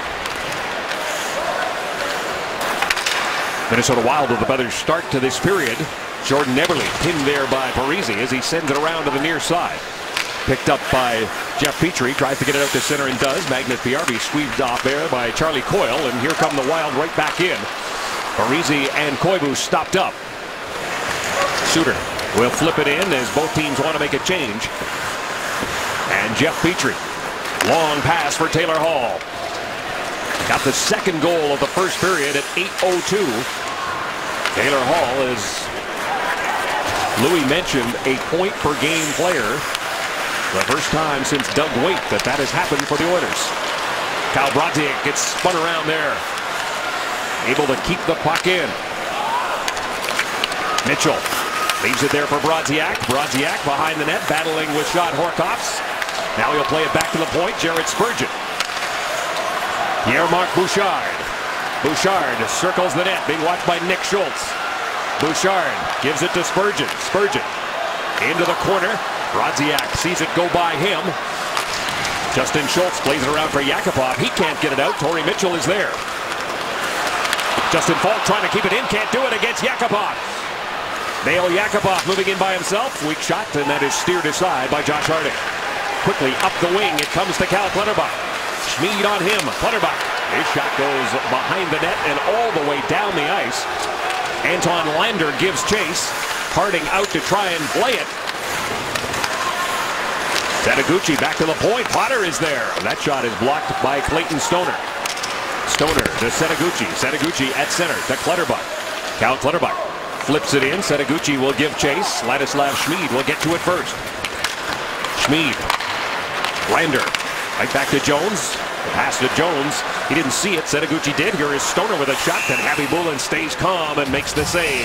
Minnesota Wild with a better start to this period. Jordan Eberle pinned there by Parise as he sends it around to the near side. Picked up by Jeff Petrie, tries to get it out to center and does. Magnus Piarvi squeezed off there by Charlie Coyle, and here come the Wild right back in. Parise and Koivu stopped up. Suter will flip it in as both teams want to make a change. And Jeff Petrie, long pass for Taylor Hall. Got the second goal of the first period at eight oh two. Taylor Hall is, Louis mentioned, a point per game player. The first time since Doug Waite that that has happened for the Oilers. Kyle Brodziak gets spun around there. Able to keep the puck in. Mitchell leaves it there for Brodziak. Brodziak behind the net, battling with Shot Horkoffs. Now he'll play it back to the point. Jared Spurgeon. Pierre-Marc Bouchard. Bouchard circles the net, being watched by Nick Schultz. Bouchard gives it to Spurgeon. Spurgeon into the corner. Brodziak sees it go by him. Justin Schultz plays it around for Yakupov. He can't get it out. Torrey Mitchell is there. Justin Falk trying to keep it in. Can't do it against Yakupov. Nail Yakupov moving in by himself. Weak shot, and that is steered aside by Josh Harding. Quickly up the wing. It comes to Cal Clutterbuck. Schmid on him. Clutterbuck. His shot goes behind the net and all the way down the ice. Anton Lander gives chase. Harding out to try and play it. Setaguchi back to the point. Potter is there. That shot is blocked by Clayton Stoner. Stoner to Setaguchi. Setaguchi at center to Clutterbuck. Cal Clutterbuck flips it in. Setaguchi will give chase. Ladislav Schmid will get to it first. Schmid. Lander. Right back to Jones. The pass to Jones. He didn't see it. Setaguchi did. Here is Stoner with a shot. And Khabibulin stays calm and makes the save.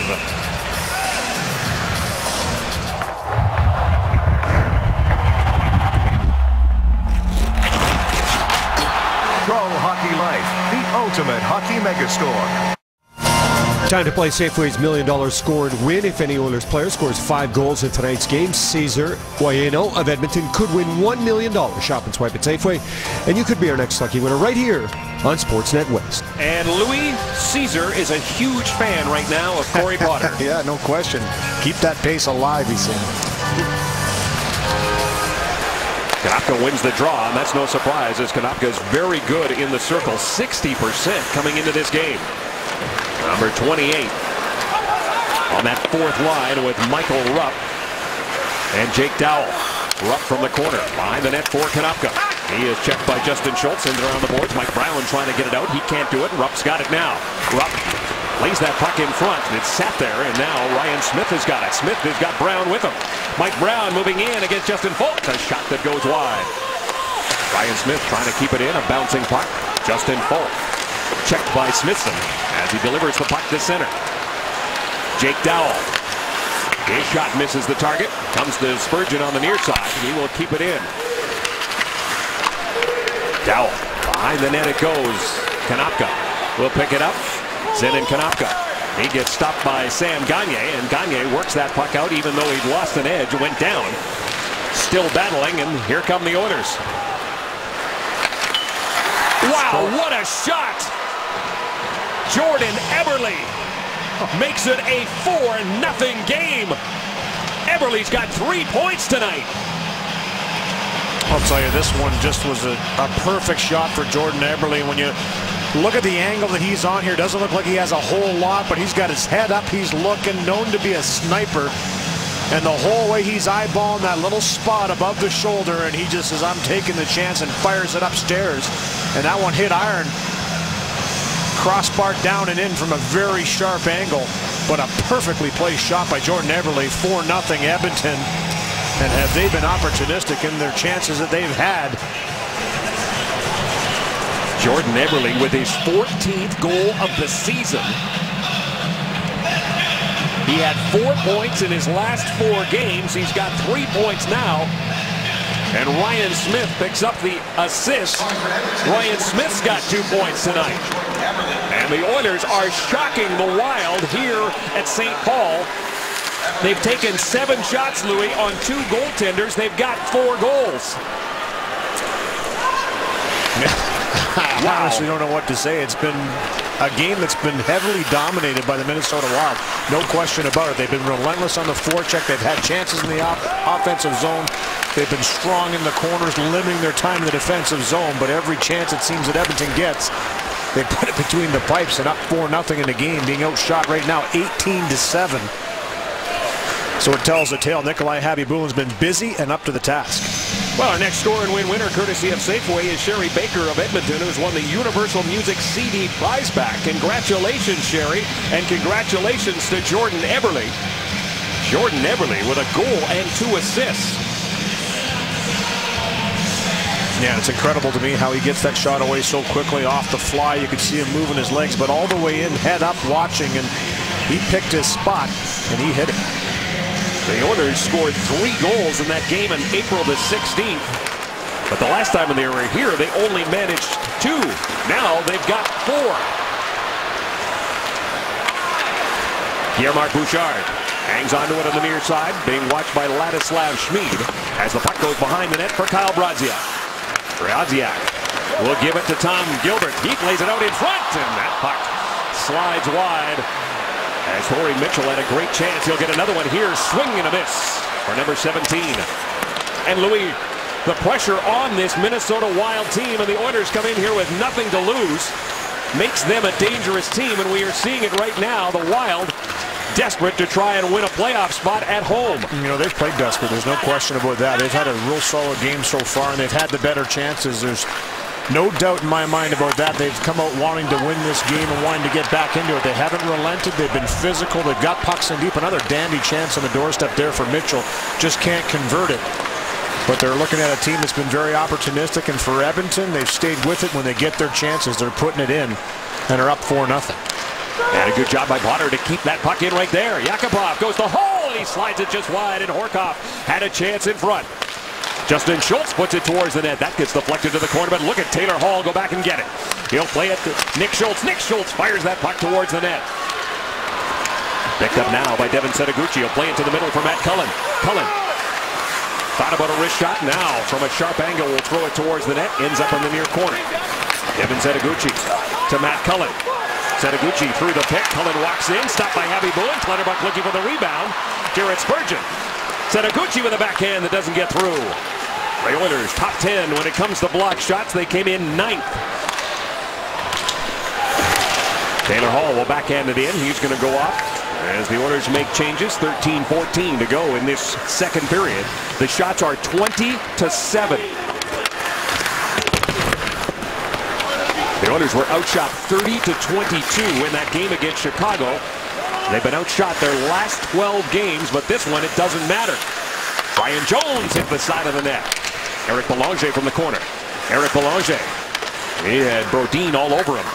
Pro Hockey Life, the ultimate hockey megastore. Time to play Safeway's million dollar score and win. If any Oilers player scores five goals in tonight's game, Cesar Guayeno of Edmonton could win one million dollars. Shop and swipe at Safeway, and you could be our next lucky winner right here on Sportsnet West. And Louis Cesar is a huge fan right now of Corey Potter. Yeah, no question. Keep that pace alive, he's saying. Konopka wins the draw, and that's no surprise as Konopka is very good in the circle. sixty percent coming into this game. Number twenty-eight on that fourth line with Michael Rupp and Jake Dowell. Rupp from the corner, behind the net for Konopka. He is checked by Justin Schultz, sends it around the boards. Mike Brown trying to get it out. He can't do it. Rupp's got it now. Rupp lays that puck in front, and it's sat there, and now Ryan Smith has got it. Smith has got Brown with him. Mike Brown moving in against Justin Falk. A shot that goes wide. Ryan Smith trying to keep it in, a bouncing puck. Justin Falk checked by Smithson as he delivers the puck to center. Jake Dowell. His shot misses the target. Comes to Spurgeon on the near side. He will keep it in. Dowell. Behind the net it goes. Konopka will pick it up. Zenon Konopka. He gets stopped by Sam Gagner, and Gagner works that puck out even though he'd lost an edge, went down. Still battling, and here come the Oilers. Wow, what a shot! Jordan Eberle makes it a four nothing game. Eberle's got three points tonight. I'll tell you, this one just was a, a perfect shot for Jordan Eberle. When you look at the angle that he's on here, doesn't look like he has a whole lot, but he's got his head up. He's looking, known to be a sniper. And the whole way he's eyeballing that little spot above the shoulder, and he just says, I'm taking the chance, and fires it upstairs. And that one hit iron. Crossbar down and in from a very sharp angle, but a perfectly placed shot by Jordan Eberle. four nothing Edmonton. And have they been opportunistic in their chances that they've had? Jordan Eberle with his fourteenth goal of the season. He had four points in his last four games. He's got three points now. And Ryan Smith picks up the assist. Ryan Smith's got two points tonight. And the Oilers are shocking the Wild here at Saint Paul. They've taken seven shots, Louis, on two goaltenders. They've got four goals. I wow. honestly don't know what to say. It's been a game that's been heavily dominated by the Minnesota Wild. No question about it. They've been relentless on the forecheck. They've had chances in the op offensive zone. They've been strong in the corners, limiting their time in the defensive zone. But every chance it seems that Edmonton gets, they put it between the pipes and up four nothing in the game, being outshot right now eighteen to seven. So it tells a tale. Nikolai Khabibulin has been busy and up to the task. Well, our next score and win winner, courtesy of Safeway, is Sherry Baker of Edmonton, who's won the Universal Music C D prize pack. Congratulations, Sherry, and congratulations to Jordan Eberle. Jordan Eberle with a goal and two assists. Yeah, it's incredible to me how he gets that shot away so quickly off the fly. You can see him moving his legs, but all the way in, head up, watching, and he picked his spot, and he hit it. The Oilers scored three goals in that game on April the sixteenth. But the last time they were here, they only managed two. Now they've got four. Pierre-Marc Bouchard hangs onto it on the near side, being watched by Ladislav Schmid as the puck goes behind the net for Kyle Brodziak. Brodziak will give it to Tom Gilbert. He plays it out in front, and that puck slides wide. As Torrey Mitchell had a great chance. He'll get another one here. Swing and a miss for number seventeen. And Louis, the pressure on this Minnesota Wild team, and the Oilers come in here with nothing to lose, makes them a dangerous team, and we are seeing it right now. The Wild desperate to try and win a playoff spot at home. You know, they've played desperate. There's no question about that. They've had a real solid game so far, and they've had the better chances. There's no doubt in my mind about that. They've come out wanting to win this game and wanting to get back into it. They haven't relented. They've been physical. They've got pucks in deep. Another dandy chance on the doorstep there for Mitchell. Just can't convert it. But they're looking at a team that's been very opportunistic. And for Edmonton, they've stayed with it. When they get their chances, they're putting it in and are up four nothing. And a good job by Potter to keep that puck in right there. Yakupov goes the hole. He slides it just wide, and Horkoff had a chance in front. Justin Schultz puts it towards the net. That gets deflected to the corner, but look at Taylor Hall go back and get it. He'll play it to Nick Schultz. Nick Schultz fires that puck towards the net. Picked up now by Devin Setoguchi. He'll play it to the middle for Matt Cullen. Cullen thought about a wrist shot. Now, from a sharp angle, will throw it towards the net. Ends up in the near corner. Devin Setoguchi to Matt Cullen. Setoguchi through the pick. Cullen walks in. Stopped by Khabibulin. Clutterbuck looking for the rebound. Jared Spurgeon. Setoguchi with a backhand that doesn't get through. The Oilers top ten when it comes to block shots. They came in ninth. Taylor Hall will backhand it in. He's going to go up as the Oilers make changes. thirteen fourteen to go in this second period. The shots are twenty to seven. The Oilers were outshot thirty to twenty-two in that game against Chicago. They've been outshot their last twelve games, but this one, it doesn't matter. Brian Jones hit the side of the net. Eric Belanger from the corner. Eric Belanger. He had Brodin all over him.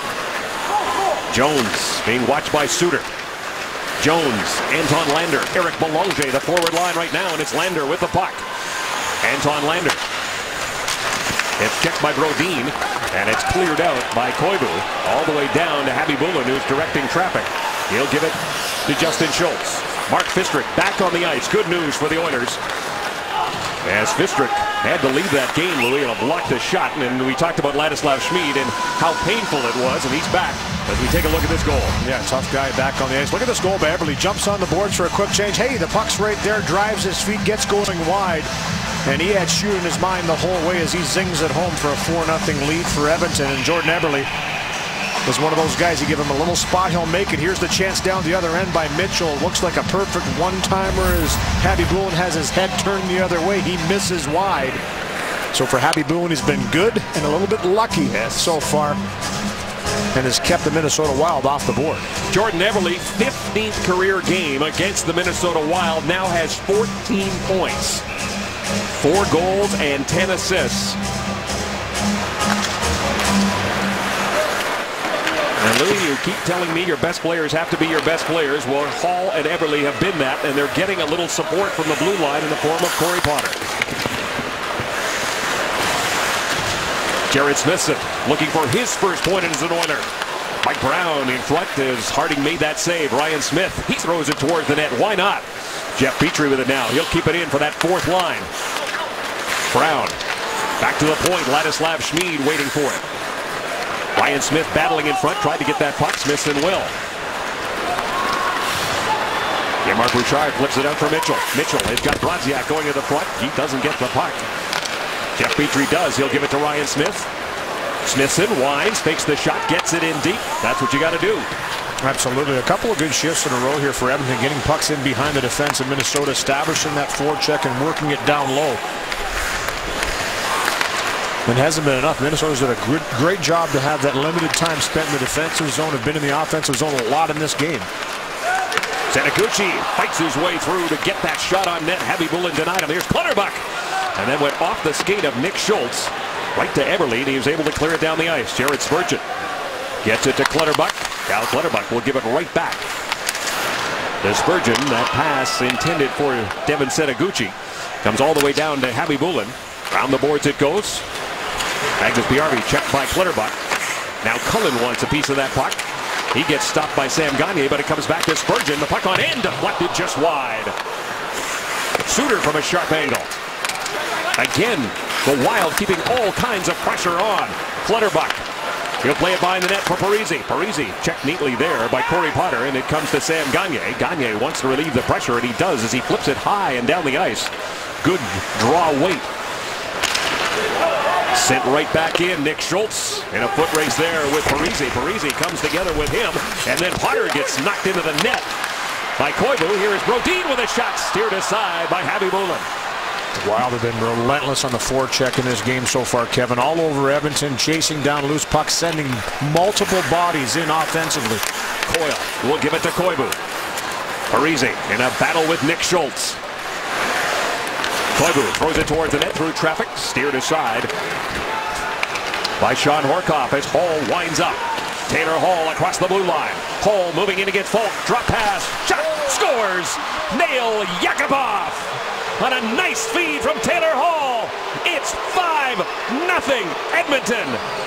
Jones being watched by Suter. Jones, Anton Lander, Eric Belanger, the forward line right now, and it's Lander with the puck. Anton Lander. It's checked by Brodin, and it's cleared out by Koivu, all the way down to Khabibulin, who's directing traffic. He'll give it to Justin Schultz. Mark Fistrick back on the ice. Good news for the Oilers. As Fistrick had to leave that game, Louis, and blocked the shot. And we talked about Ladislav Schmid and how painful it was, and he's back as we take a look at this goal. Yeah, tough guy back on the ice. Look at this goal by Eberle. Jumps on the boards for a quick change. Hey, the puck's right there, drives his feet, gets going wide. And he had shoot in his mind the whole way as he zings it home for a four nothing lead for Edmonton. And Jordan Eberle is one of those guys. You give him a little spot, he'll make it. Here's the chance down the other end by Mitchell. Looks like a perfect one-timer as Happy Boone has his head turned the other way. He misses wide. So for Happy Boone, he's been good and a little bit lucky yes. so far, and has kept the Minnesota Wild off the board. Jordan Eberle, fifteenth career game against the Minnesota Wild, now has fourteen points. Four goals and ten assists. And Louis, you keep telling me your best players have to be your best players. Well, Hall and Eberle have been that, and they're getting a little support from the blue line in the form of Corey Potter. Jared Smithson looking for his first point as an Oiler. Mike Brown in front as Harding made that save. Ryan Smith, he throws it towards the net. Why not? Jeff Petrie with it now. He'll keep it in for that fourth line. Brown back to the point. Ladislav Schmid waiting for it. Ryan Smith battling in front, tried to get that puck. Smithson will. Yeah, Mark Bouchard flips it out for Mitchell. Mitchell has got Brodziak going to the front. He doesn't get the puck. Jeff Petrie does. He'll give it to Ryan Smith. Smithson winds, fakes the shot, gets it in deep. That's what you got to do. Absolutely. A couple of good shifts in a row here for Edmonton, getting pucks in behind the defense of Minnesota, establishing that forecheck and working it down low. It hasn't been enough. Minnesota's done a great, great job to have that limited time spent in the defensive zone. Have been in the offensive zone a lot in this game. Sanaguchi fights his way through to get that shot on net. Happy Bullen denied him. Here's Clutterbuck. And then went off the skate of Nick Schultz. Right to Eberle, and he was able to clear it down the ice. Jared Spurgeon gets it to Clutterbuck. Cal Clutterbuck will give it right back to Spurgeon. That pass intended for Devin Sanaguchi comes all the way down to Happy Bullen. Around the boards it goes. Magnus Bjarvi checked by Clutterbuck. Now Cullen wants a piece of that puck. He gets stopped by Sam Gagner, but it comes back to Spurgeon. The puck on end, deflected just wide. Suter from a sharp angle. Again, the Wild keeping all kinds of pressure on. Clutterbuck. He'll play it behind the net for Parise. Parise checked neatly there by Corey Potter, and it comes to Sam Gagner. Gagner wants to relieve the pressure, and he does as he flips it high and down the ice. Good draw weight. Sent right back in. Nick Schultz in a foot race there with Parise. Parise comes together with him, and then Potter gets knocked into the net by Koivu. Here is Brodin with a shot steered aside by Happy Bullen. The Wild have been relentless on the forecheck in this game so far, Kevin. All over Edmonton, chasing down loose pucks, sending multiple bodies in offensively. Coyle will give it to Koivu. Parise in a battle with Nick Schultz. Koivu throws it towards the net through traffic, steered aside by Sean Horkoff as Hall winds up. Taylor Hall across the blue line. Hall moving in against Falk. Drop pass. Shot. Scores. Nail Yakupov. On a nice feed from Taylor Hall. It's five nothing Edmonton.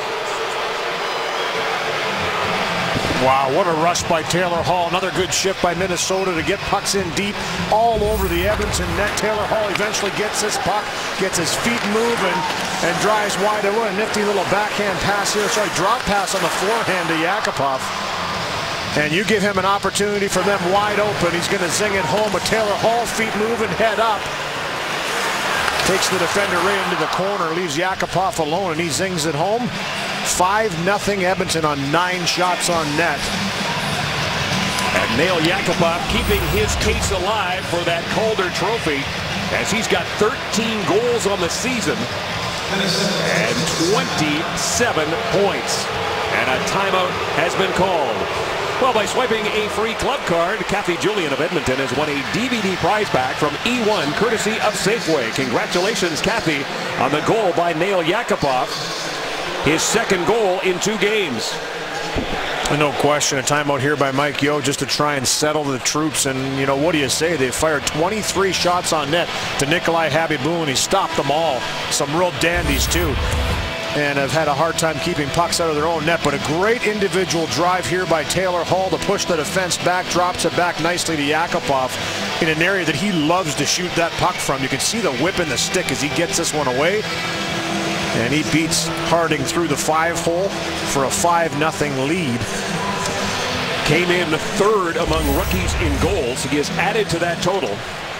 Wow, what a rush by Taylor Hall. Another good shift by Minnesota to get pucks in deep all over the Edmonton net. Taylor Hall eventually gets his puck, gets his feet moving, and drives wide. What a nifty little backhand pass here. Sorry, drop pass on the forehand to Yakupov. And you give him an opportunity for them wide open. He's going to zing it home with Taylor Hall, feet moving, head up. Takes the defender right into the corner, leaves Yakupov alone, and he zings it home. five nothing Edmonton on nine shots on net. And Nail Yakupov keeping his case alive for that Calder Trophy as he's got thirteen goals on the season and twenty-seven points. And a timeout has been called. Well, by swiping a free club card, Kathy Julian of Edmonton has won a D V D prize pack from E one, courtesy of Safeway. Congratulations, Kathy, on the goal by Nail Yakupov. His second goal in two games. No question, a timeout here by Mike Yeo just to try and settle the troops. And, you know, what do you say? They fired twenty-three shots on net to Nikolai Happy Boone. He stopped them all. Some real dandies, too. and have had a hard time keeping pucks out of their own net. But a great individual drive here by Taylor Hall to push the defense back, drops it back nicely to Yakupov in an area that he loves to shoot that puck from. You can see the whip in the stick as he gets this one away. And he beats Harding through the five hole for a five nothing lead. Came in third among rookies in goals. He has added to that total.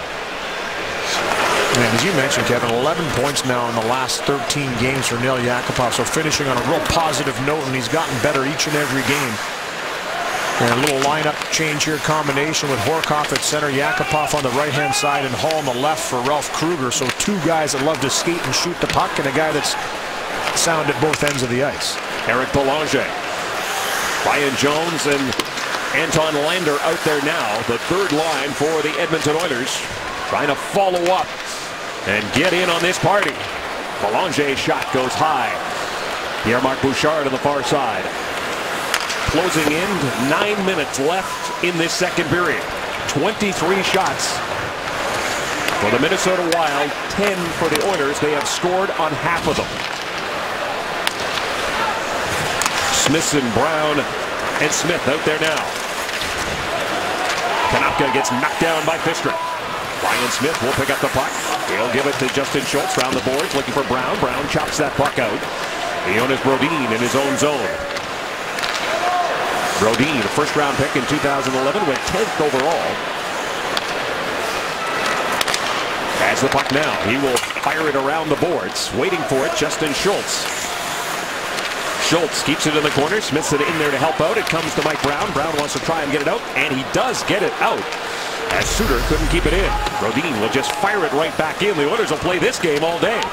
And as you mentioned, Kevin, eleven points now in the last thirteen games for Nail Yakupov. So finishing on a real positive note, and he's gotten better each and every game. And a little lineup change here, combination with Horkoff at center, Yakupov on the right-hand side, and Hall on the left for Ralph Kruger. So two guys that love to skate and shoot the puck, and a guy that's sound at both ends of the ice. Eric Belanger, Brian Jones, and Anton Lander out there now. The third line for the Edmonton Oilers, trying to follow up and get in on this party. Belanger's shot goes high. Pierre-Marc Bouchard on the far side. Closing in, nine minutes left in this second period. twenty-three shots for the Minnesota Wild, ten for the Oilers. They have scored on half of them. Smithson, Brown, and Smith out there now. Kanapka gets knocked down by Fister. Ryan Smith will pick up the puck. He'll give it to Justin Schultz around the boards, looking for Brown. Brown chops that puck out. Jonas Brodin in his own zone. Brodin, a first-round pick in two thousand eleven, went tenth overall. Has the puck now. He will fire it around the boards. Waiting for it, Justin Schultz. Schultz keeps it in the corner. Smiths it in there to help out. It comes to Mike Brown. Brown wants to try and get it out, and he does get it out, as Suter couldn't keep it in. Brodin will just fire it right back in. The Oilers will play this game all day.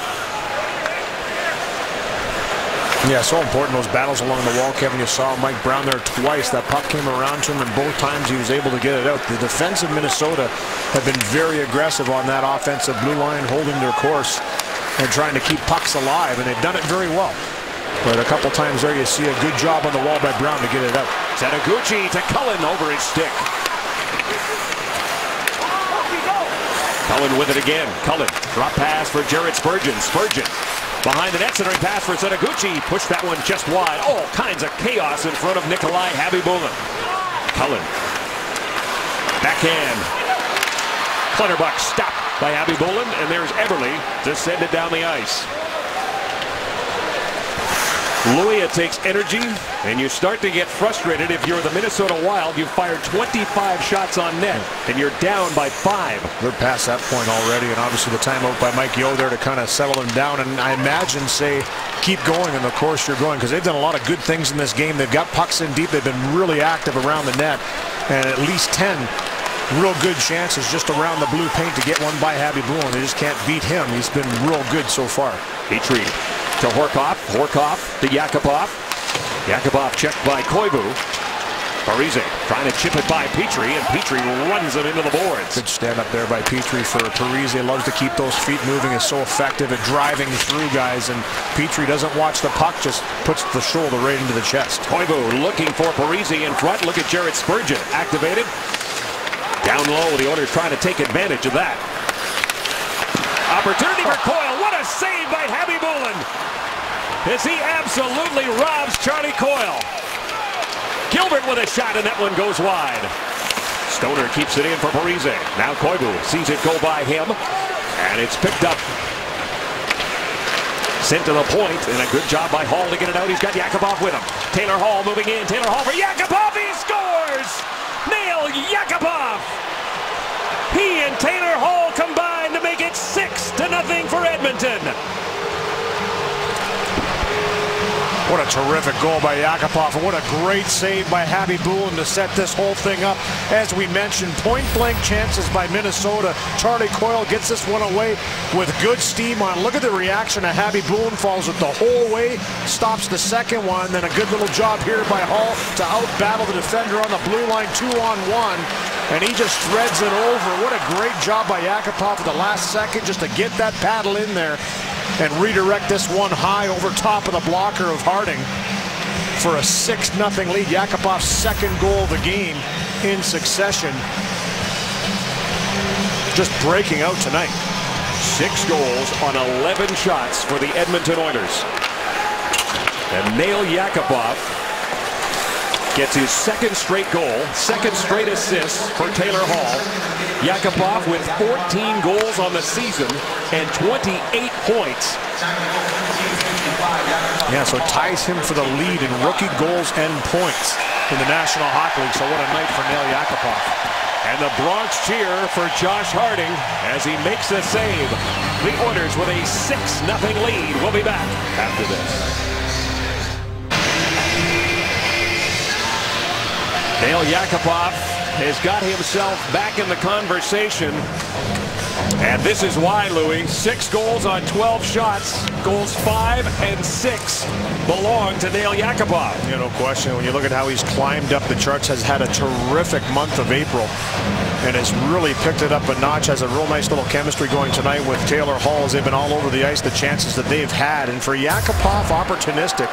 Yeah, so important, those battles along the wall, Kevin. You saw Mike Brown there twice. That puck came around to him, and both times he was able to get it out. The defensive Minnesota have been very aggressive on that offensive blue line, holding their course and trying to keep pucks alive, and they've done it very well. But a couple times there you see a good job on the wall by Brown to get it out. Setaguchi to Cullen over his stick. Cullen with it again. Cullen, drop pass for Jared Spurgeon. Spurgeon behind the net, centering pass for Setaguchi. Pushed that one just wide. All kinds of chaos in front of Nikolai Habibulin. Cullen. Backhand. Clutterbuck stopped by Habibulin, and there's Everly to send it down the ice. Louis, it takes energy, and you start to get frustrated if you're the Minnesota Wild. You've fired twenty-five shots on net, and you're down by five. They're past that point already, and obviously the timeout by Mike Yeo there to kind of settle them down, and I imagine say keep going in the course you're going, because they've done a lot of good things in this game. They've got pucks in deep. They've been really active around the net, and at least ten real good chances just around the blue paint to get one by Habibulin. They just can't beat him. He's been real good so far. Petrie to Horkoff. Horkoff to Yakupov. Yakupov checked by Koivu. Parise trying to chip it by Petrie, and Petrie runs it into the boards. Good stand up there by Petrie for Parise. Loves to keep those feet moving. Is so effective at driving through guys, and Petrie doesn't watch the puck, just puts the shoulder right into the chest. Koivu looking for Parise in front. Look at Jared Spurgeon activated. Down low, the Oilers trying to take advantage of that. Opportunity for Coyle. What a save by Habibulin, as he absolutely robs Charlie Coyle. Gilbert with a shot, and that one goes wide. Stoner keeps it in for Parise. Now Koivu sees it go by him, and it's picked up. Sent to the point, and a good job by Hall to get it out. He's got Yakupov with him. Taylor Hall moving in. Taylor Hall for Yakupov. He scores! Nail Yakupov! He and Taylor Hall combine to make it six to nothing for Edmonton. What a terrific goal by Yakupov, and what a great save by Habibulin to set this whole thing up. As we mentioned, point-blank chances by Minnesota. Charlie Coyle gets this one away with good steam on. Look at the reaction of Habibulin, follows it the whole way, stops the second one, then a good little job here by Hall to out-battle the defender on the blue line, two on one, and he just threads it over. What a great job by Yakupov at the last second just to get that paddle in there and redirect this one high over top of the blocker of Harding for a six nothing lead. Yakupov's second goal of the game in succession. Just breaking out tonight. Six goals on eleven shots for the Edmonton Oilers. And Nail Yakupov gets his second straight goal, second straight assist for Taylor Hall. Yakupov with fourteen goals on the season and twenty-eight points. Yeah, so it ties him for the lead in rookie goals and points in the National Hockey League. So what a night for Nail Yakupov. And the Bronx cheer for Josh Harding as he makes the save. The Oilers with a six nothing lead. We'll be back after this. Nail Yakupov has got himself back in the conversation. And this is why, Louis. Six goals on twelve shots. Goals five and six belong to Nail Yakupov. Yeah, no question. When you look at how he's climbed up the charts, has had a terrific month of April and has really picked it up a notch. Has a real nice little chemistry going tonight with Taylor Hall as they've been all over the ice, the chances that they've had. And for Yakupov, opportunistic.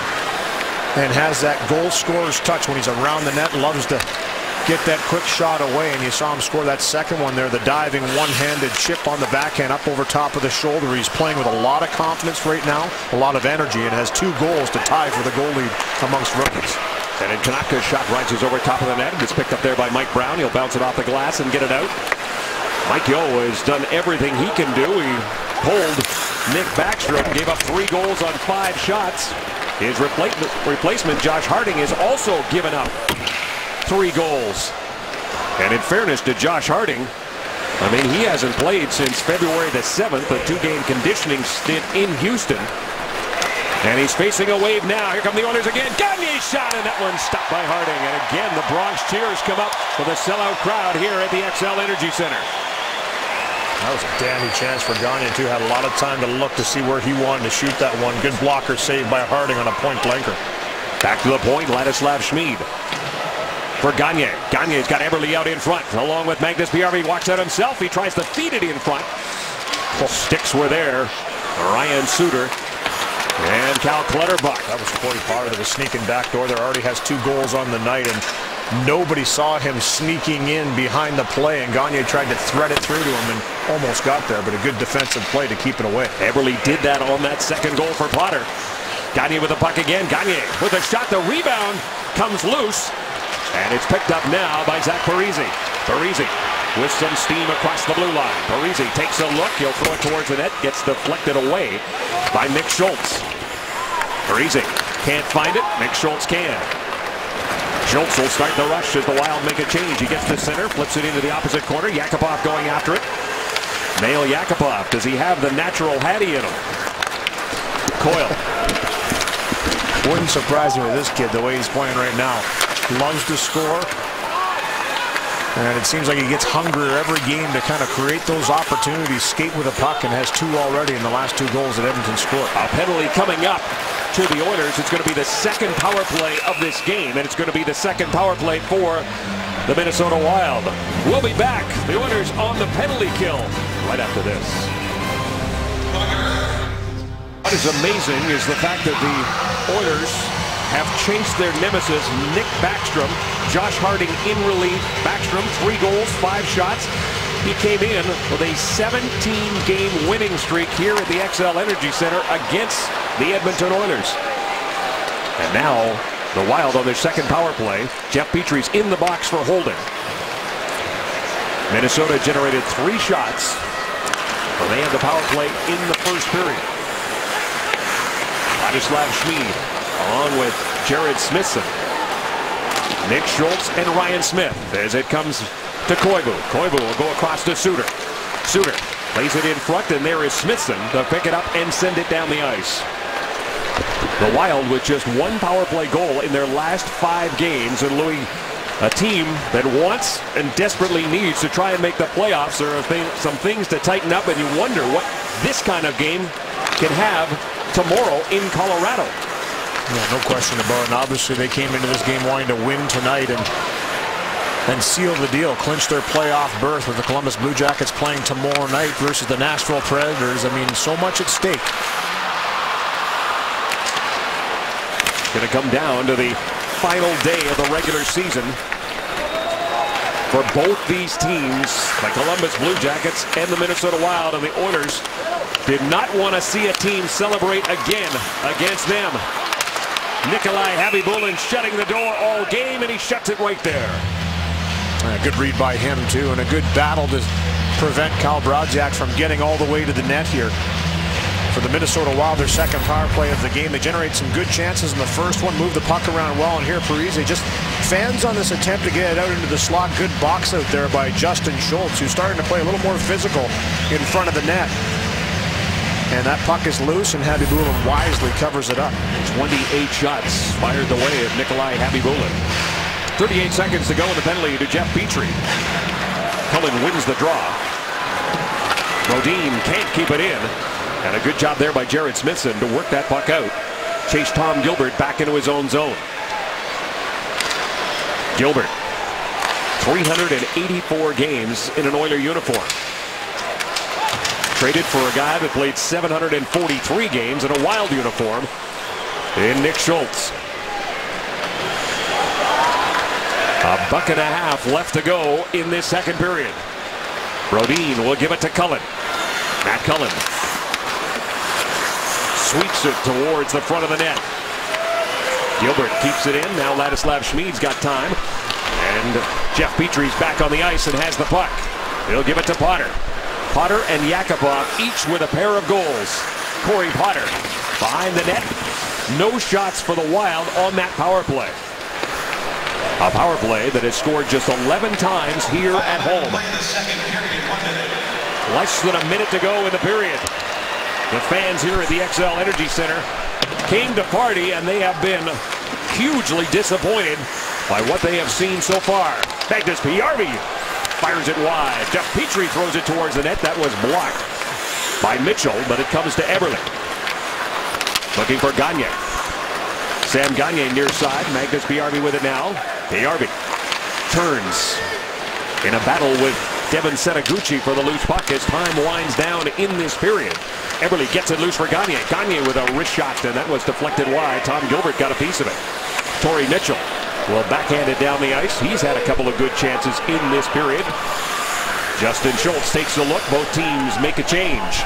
And has that goal scorer's touch when he's around the net. Loves to get that quick shot away, and you saw him score that second one there, the diving one-handed chip on the backhand up over top of the shoulder. He's playing with a lot of confidence right now, a lot of energy, and has two goals to tie for the goal lead amongst rookies. And then Tanaka's shot rises over top of the net. It's picked up there by Mike Brown. He'll bounce it off the glass and get it out. Mike Yeo has done everything he can do. He pulled Nick Backstrom, gave up three goals on five shots. His replacement, Josh Harding, has also given up three goals. And in fairness to Josh Harding, I mean, he hasn't played since February the seventh, a two-game conditioning stint in Houston. And he's facing a wave now. Here come the Oilers again. Gagne's shot, and that one's stopped by Harding. And again, the Bronx cheers come up for the sellout crowd here at the X L Energy Center. That was a dandy chance for Gagne, too. Had a lot of time to look to see where he wanted to shoot that one. Good blocker saved by Harding on a point blanker. Back to the point, Ladislav Schmid. For Gagne. Gagne's got Eberle out in front, along with Magnus Pierre. He walks out himself. He tries to feed it in front. The sticks were there. Ryan Suter and Cal Clutterbuck. That was Corey Potter that was sneaking back door. There already has two goals on the night, and nobody saw him sneaking in behind the play, and Gagne tried to thread it through to him and almost got there, but a good defensive play to keep it away. Eberle did that on that second goal for Potter. Gagne with the puck again. Gagne with a shot. The rebound comes loose. And it's picked up now by Zach Parise. Parise with some steam across the blue line. Parise takes a look. He'll throw it towards the net. Gets deflected away by Nick Schultz. Parise can't find it. Nick Schultz can. Schultz will start the rush as the Wild make a change. He gets to center, flips it into the opposite corner. Yakupov going after it. Nail Yakupov. Does he have the natural Hattie in him? Coyle. Wouldn't surprise me with this kid, the way he's playing right now. Loves to score, and it seems like he gets hungrier every game to kind of create those opportunities, skate with a puck, and has two already in the last two goals that Edmonton scored. A penalty coming up to the Oilers. It's going to be the second power play of this game, and it's going to be the second power play for the Minnesota Wild. We'll be back. The Oilers on the penalty kill right after this. What is amazing is the fact that the Oilers have chased their nemesis, Nick Backstrom. Josh Harding in relief. Backstrom, three goals, five shots. He came in with a seventeen game winning streak here at the X L Energy Center against the Edmonton Oilers. And now, the Wild on their second power play. Jeff Petry's in the box for holding. Minnesota generated three shots when they had the power play in the first period. Ladislav Schmid, along with Jared Smithson, Nick Schultz, and Ryan Smith as it comes to Koivu. Koivu will go across to Suter. Suter plays it in front, and there is Smithson to pick it up and send it down the ice. The Wild with just one power play goal in their last five games, and Louis, a team that wants and desperately needs to try and make the playoffs. There are th some things to tighten up, and you wonder what this kind of game can have tomorrow in Colorado. Yeah, no question about it. And obviously, they came into this game wanting to win tonight and and seal the deal, clinch their playoff berth with the Columbus Blue Jackets playing tomorrow night versus the Nashville Predators. I mean, so much at stake. Going to come down to the final day of the regular season for both these teams, the Columbus Blue Jackets and the Minnesota Wild, and the Oilers did not want to see a team celebrate again against them. Nikolai Khabibulin shutting the door all game, and he shuts it right there. A good read by him, too, and a good battle to prevent Cal Brodziak from getting all the way to the net here. For the Minnesota Wild, their second power play of the game. They generate some good chances in the first one, move the puck around well, and here Parise just fans on this attempt to get it out into the slot. Good box out there by Justin Schultz, who's starting to play a little more physical in front of the net. And that puck is loose, and Khabibulin wisely covers it up. twenty-eight shots fired the way of Nikolai Khabibulin. thirty-eight seconds to go in the penalty to Jeff Petrie. Cullen wins the draw. Brodin can't keep it in. And a good job there by Jared Smithson to work that puck out. Chase Tom Gilbert back into his own zone. Gilbert, three hundred eighty-four games in an Oiler uniform. Traded for a guy that played seven hundred forty-three games in a Wild uniform in Nick Schultz. A buck and a half left to go in this second period. Brodin will give it to Cullen. Matt Cullen sweeps it towards the front of the net. Gilbert keeps it in. Now Ladislav Schmid's got time. And Jeff Petrie's back on the ice and has the puck. He'll give it to Potter. Potter and Yakupov each with a pair of goals. Corey Potter behind the net. No shots for the Wild on that power play. A power play that has scored just eleven times here at home. Less than a minute to go in the period. The fans here at the X L Energy Center came to party, and they have been hugely disappointed by what they have seen so far. Magnus Paajarvi fires it wide. Jeff Petrie throws it towards the net. That was blocked by Mitchell, but it comes to Eberle. Looking for Gagne. Sam Gagne near side. Magnus Paajarvi with it now. Paajarvi turns in a battle with Devin Setaguchi for the loose puck as time winds down in this period. Eberle gets it loose for Gagne. Gagne with a wrist shot, and that was deflected wide. Tom Gilbert got a piece of it. Torrey Mitchell will backhand it down the ice. He's had a couple of good chances in this period. Justin Schultz takes a look. Both teams make a change.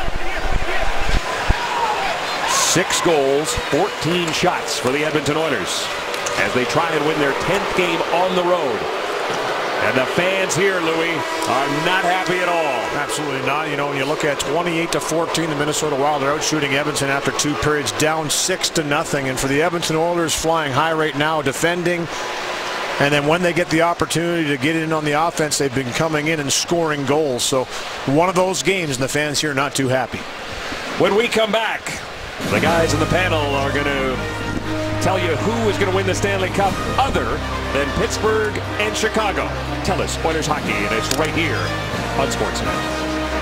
Six goals, fourteen shots for the Edmonton Oilers as they try and win their tenth game on the road. And the fans here, Louis, are not happy at all. Absolutely not. You know, when you look at twenty-eight to fourteen, the Minnesota Wild are out shooting Edmonton after two periods, down six to nothing. And for the Edmonton Oilers, flying high right now, defending. And then when they get the opportunity to get in on the offense, they've been coming in and scoring goals. So one of those games, and the fans here are not too happy. When we come back, the guys in the panel are going to tell you who is going to win the Stanley Cup other than Pittsburgh and Chicago. Tell us, Oilers hockey, and it's right here on Sportsnet.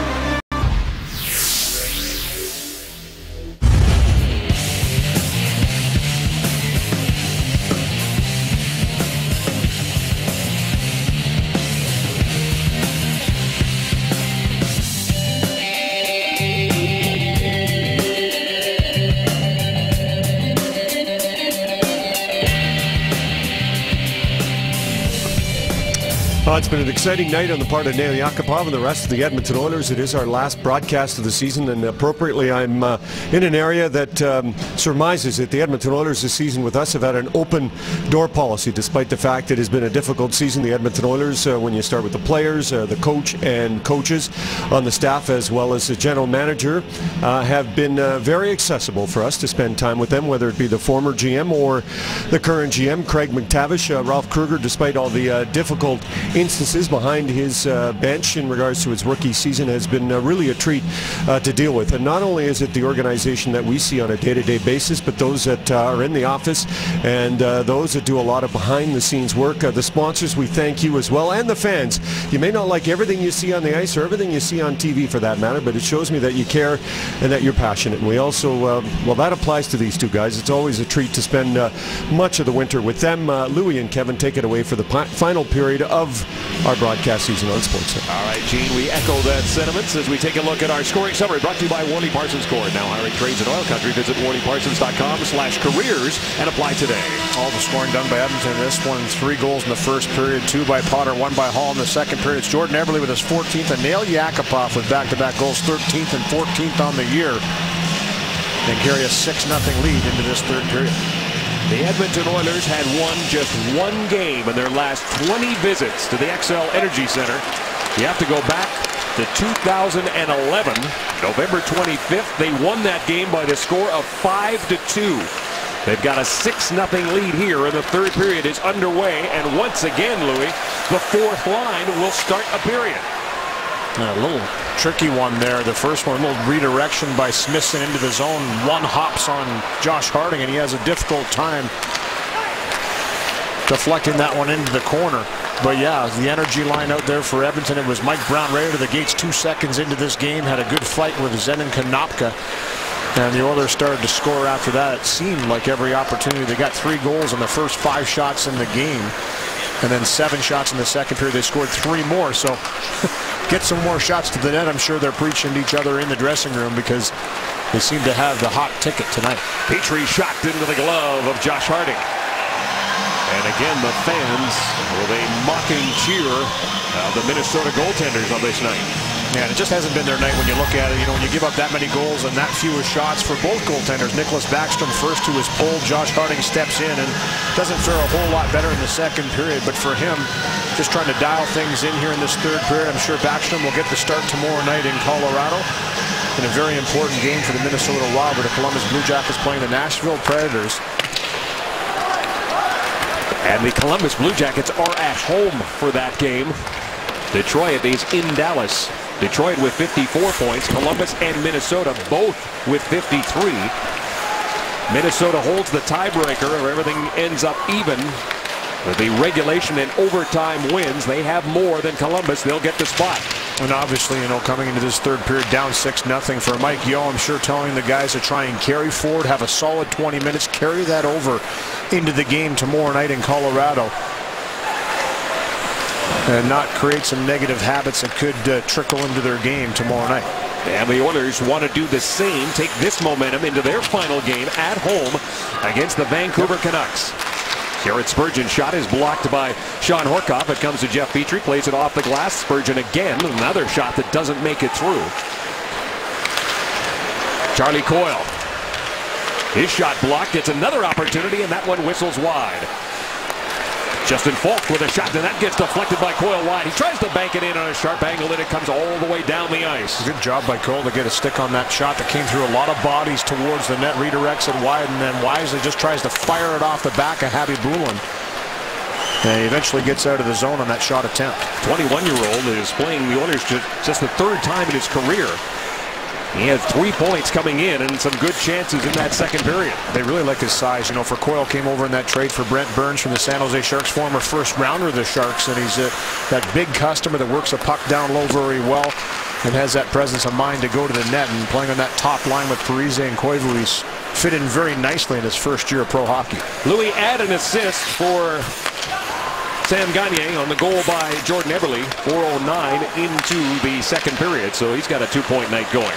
Well, it's been an exciting night on the part of Nail Yakupov and the rest of the Edmonton Oilers. It is our last broadcast of the season, and appropriately I'm uh, in an area that um, surmises that the Edmonton Oilers this season with us have had an open door policy, despite the fact it has been a difficult season. The Edmonton Oilers, uh, when you start with the players, uh, the coach and coaches on the staff, as well as the general manager, uh, have been uh, very accessible for us to spend time with them, whether it be the former G M or the current G M, Craig MacTavish. Uh, Ralph Kruger, despite all the uh, difficult instances behind his uh, bench in regards to his rookie season, has been uh, really a treat uh, to deal with. And not only is it the organization that we see on a day-to-day basis, but those that uh, are in the office and uh, those that do a lot of behind-the-scenes work. Uh, the sponsors, we thank you as well, and the fans. You may not like everything you see on the ice or everything you see on T V for that matter, but it shows me that you care and that you're passionate. And we also, uh, well, that applies to these two guys. It's always a treat to spend uh, much of the winter with them. Uh, Louis and Kevin, take it away for the final period of our broadcast season on Sportsnet. All right, Gene, we echo that sentiments as we take a look at our scoring summary brought to you by Warney Parsons Cord. Now hiring trades in oil country. Visit warney parsons dot com slash careers and apply today. All the scoring done by Edmonton. This one, three goals in the first period, two by Potter, one by Hall in the second period. It's Jordan Eberle with his fourteenth, and Nail Yakupov with back-to-back goals, thirteenth and fourteenth on the year. They carry a six nothing lead into this third period. The Edmonton Oilers had won just one game in their last twenty visits to the Xcel Energy Center. You have to go back to two thousand eleven. November twenty-fifth, they won that game by the score of five to two. They've got a six nothing lead here, and the third period is underway. And once again, Louis, the fourth line will start a period. A little tricky one there. The first one, a little redirection by Smithson into the zone. One hops on Josh Harding, and he has a difficult time deflecting that one into the corner. But yeah, the energy line out there for Edmonton. It was Mike Brown right out of the gates two seconds into this game. Had a good fight with Zenon Konopka. And the Oilers started to score after that. It seemed like every opportunity. They got three goals in the first five shots in the game. And then seven shots in the second period. They scored three more. So get some more shots to the net. I'm sure they're preaching to each other in the dressing room because they seem to have the hot ticket tonight. Petrie shot into the glove of Josh Harding. And again, the fans with a mocking cheer of the Minnesota goaltenders on this night. Yeah, and it just hasn't been their night when you look at it. You know, when you give up that many goals and that few shots for both goaltenders. Nicholas Backstrom first to his pole. Josh Harding steps in and doesn't fare a whole lot better in the second period. But for him, just trying to dial things in here in this third period. I'm sure Backstrom will get the start tomorrow night in Colorado. In a very important game for the Minnesota Wild, where the Columbus Blue Jackets playing the Nashville Predators. And the Columbus Blue Jackets are at home for that game. Detroit is in Dallas. Detroit with fifty-four points. Columbus and Minnesota both with fifty-three. Minnesota holds the tiebreaker, or everything ends up even. With the regulation and overtime wins, they have more than Columbus. They'll get the spot. And obviously, you know, coming into this third period down six nothing for Mike Yeo, I'm sure telling the guys to try and carry forward, have a solid twenty minutes, carry that over into the game tomorrow night in Colorado. And not create some negative habits that could uh, trickle into their game tomorrow night. And the Oilers want to do the same, take this momentum into their final game at home against the Vancouver Canucks. Jared Spurgeon's shot is blocked by Sean Horkoff. It comes to Jeff Petrie, plays it off the glass. Spurgeon again, another shot that doesn't make it through. Charlie Coyle. His shot blocked, gets another opportunity, and that one whistles wide. Justin Falk with a shot, and that gets deflected by Coyle wide. He tries to bank it in on a sharp angle, and it comes all the way down the ice. Good job by Coyle to get a stick on that shot that came through a lot of bodies towards the net. Redirects it wide, and then wisely just tries to fire it off the back of Khabibulin. And he eventually gets out of the zone on that shot attempt. twenty-one-year-old is playing the Oilers just the third time in his career. He has three points coming in and some good chances in that second period. They really like his size. You know, for Coyle came over in that trade for Brent Burns from the San Jose Sharks, former first rounder of the Sharks, and he's a, that big customer that works a puck down low very well and has that presence of mind to go to the net. And playing on that top line with Parise and Koivu, he's fit in very nicely in his first year of pro hockey. Louis add an assist for Sam Gagner on the goal by Jordan Eberle. four oh nine into the second period, so he's got a two-point night going.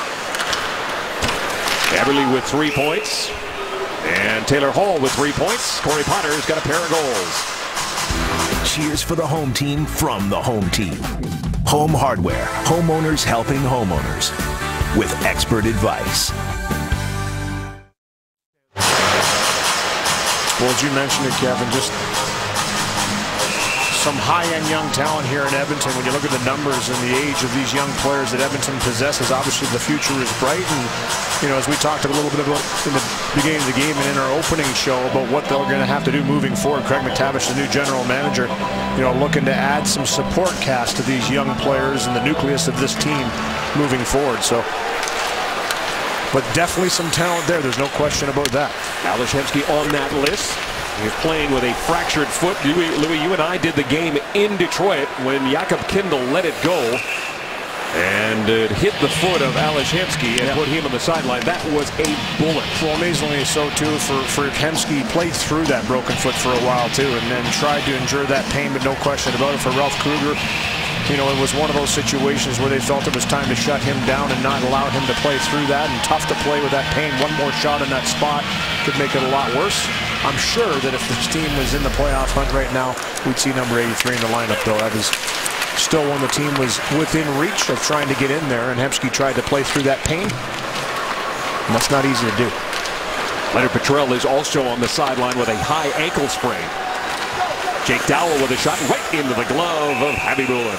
Eberle with three points, and Taylor Hall with three points. Corey Potter's got a pair of goals. Cheers for the home team from the home team. Home Hardware, homeowners helping homeowners with expert advice. Well, as you mentioned it, Kevin, just some high-end young talent here in Edmonton. When you look at the numbers and the age of these young players that Edmonton possesses, obviously the future is bright. And, you know, as we talked a little bit about in the beginning of the game and in our opening show about what they're going to have to do moving forward, Craig McTavish, the new general manager, you know, looking to add some support cast to these young players and the nucleus of this team moving forward. So, but definitely some talent there. There's no question about that. Ales Hemsky on that list. He's playing with a fractured foot. Louis, Louis, you and I did the game in Detroit when Jakob Kindl let it go. And it hit the foot of Ales Hemsky and yeah. put him on the sideline. That was a bullet. Well, amazingly so, too, for, for Hemsky. Played through that broken foot for a while, too, and then tried to endure that pain, but no question about it. For Ralph Kruger, you know, it was one of those situations where they felt it was time to shut him down and not allow him to play through that, and tough to play with that pain. One more shot in that spot could make it a lot worse. I'm sure that if this team was in the playoff hunt right now, we'd see number eighty-three in the lineup, though. That was still when the team was within reach of trying to get in there, and Hemsky tried to play through that pain. And that's not easy to do. Leonard Petrell is also on the sideline with a high ankle sprain. Jake Dowell with a shot right into the glove of Khabibulin.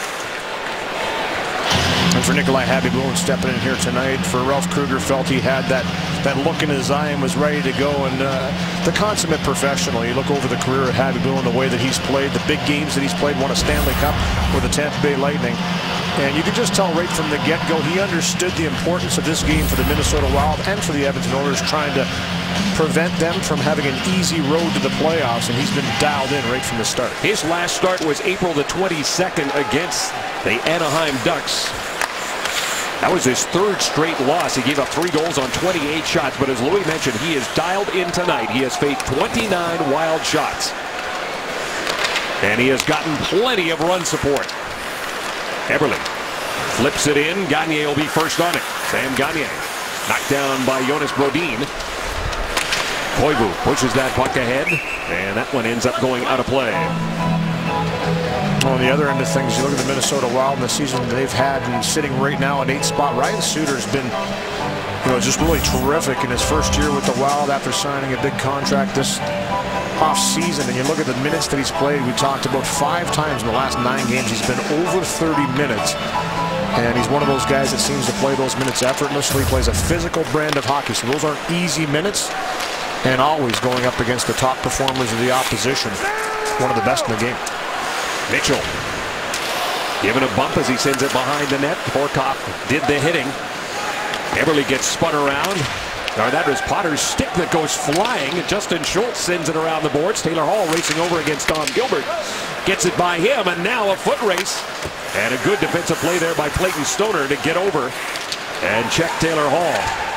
And for Nikolai Khabibulin stepping in here tonight, for Ralph Krueger, felt he had that that look in his eye and was ready to go. And uh, the consummate professional. You look over the career of Khabibulin, the way that he's played, the big games that he's played, won a Stanley Cup with the Tampa Bay Lightning. And you could just tell right from the get-go, he understood the importance of this game for the Minnesota Wild and for the Edmonton Oilers, trying to prevent them from having an easy road to the playoffs, and he's been dialed in right from the start. His last start was April the twenty-second against the Anaheim Ducks. That was his third straight loss. He gave up three goals on twenty-eight shots, but as Louis mentioned, he is dialed in tonight. He has faced twenty-nine Wild shots, and he has gotten plenty of run support. Eberle flips it in. Gagner will be first on it. Sam Gagner knocked down by Jonas Brodin. Koivu pushes that puck ahead, and that one ends up going out of play. On the other end of things, you look at the Minnesota Wild in the season they've had, and sitting right now in eighth spot. Ryan Suter's been, you know, just really terrific in his first year with the Wild after signing a big contract this off season. And you look at the minutes that he's played. We talked about five times in the last nine games he's been over thirty minutes, and he's one of those guys that seems to play those minutes effortlessly. He plays a physical brand of hockey, so those aren't easy minutes, and always going up against the top performers of the opposition. One of the best in the game. Mitchell given a bump as he sends it behind the net. Horcoff did the hitting. Eberle gets spun around. Or that was Potter's stick that goes flying. Justin Schultz sends it around the boards. Taylor Hall racing over against Tom Gilbert. Gets it by him, and now a foot race. And a good defensive play there by Clayton Stoner to get over and check Taylor Hall.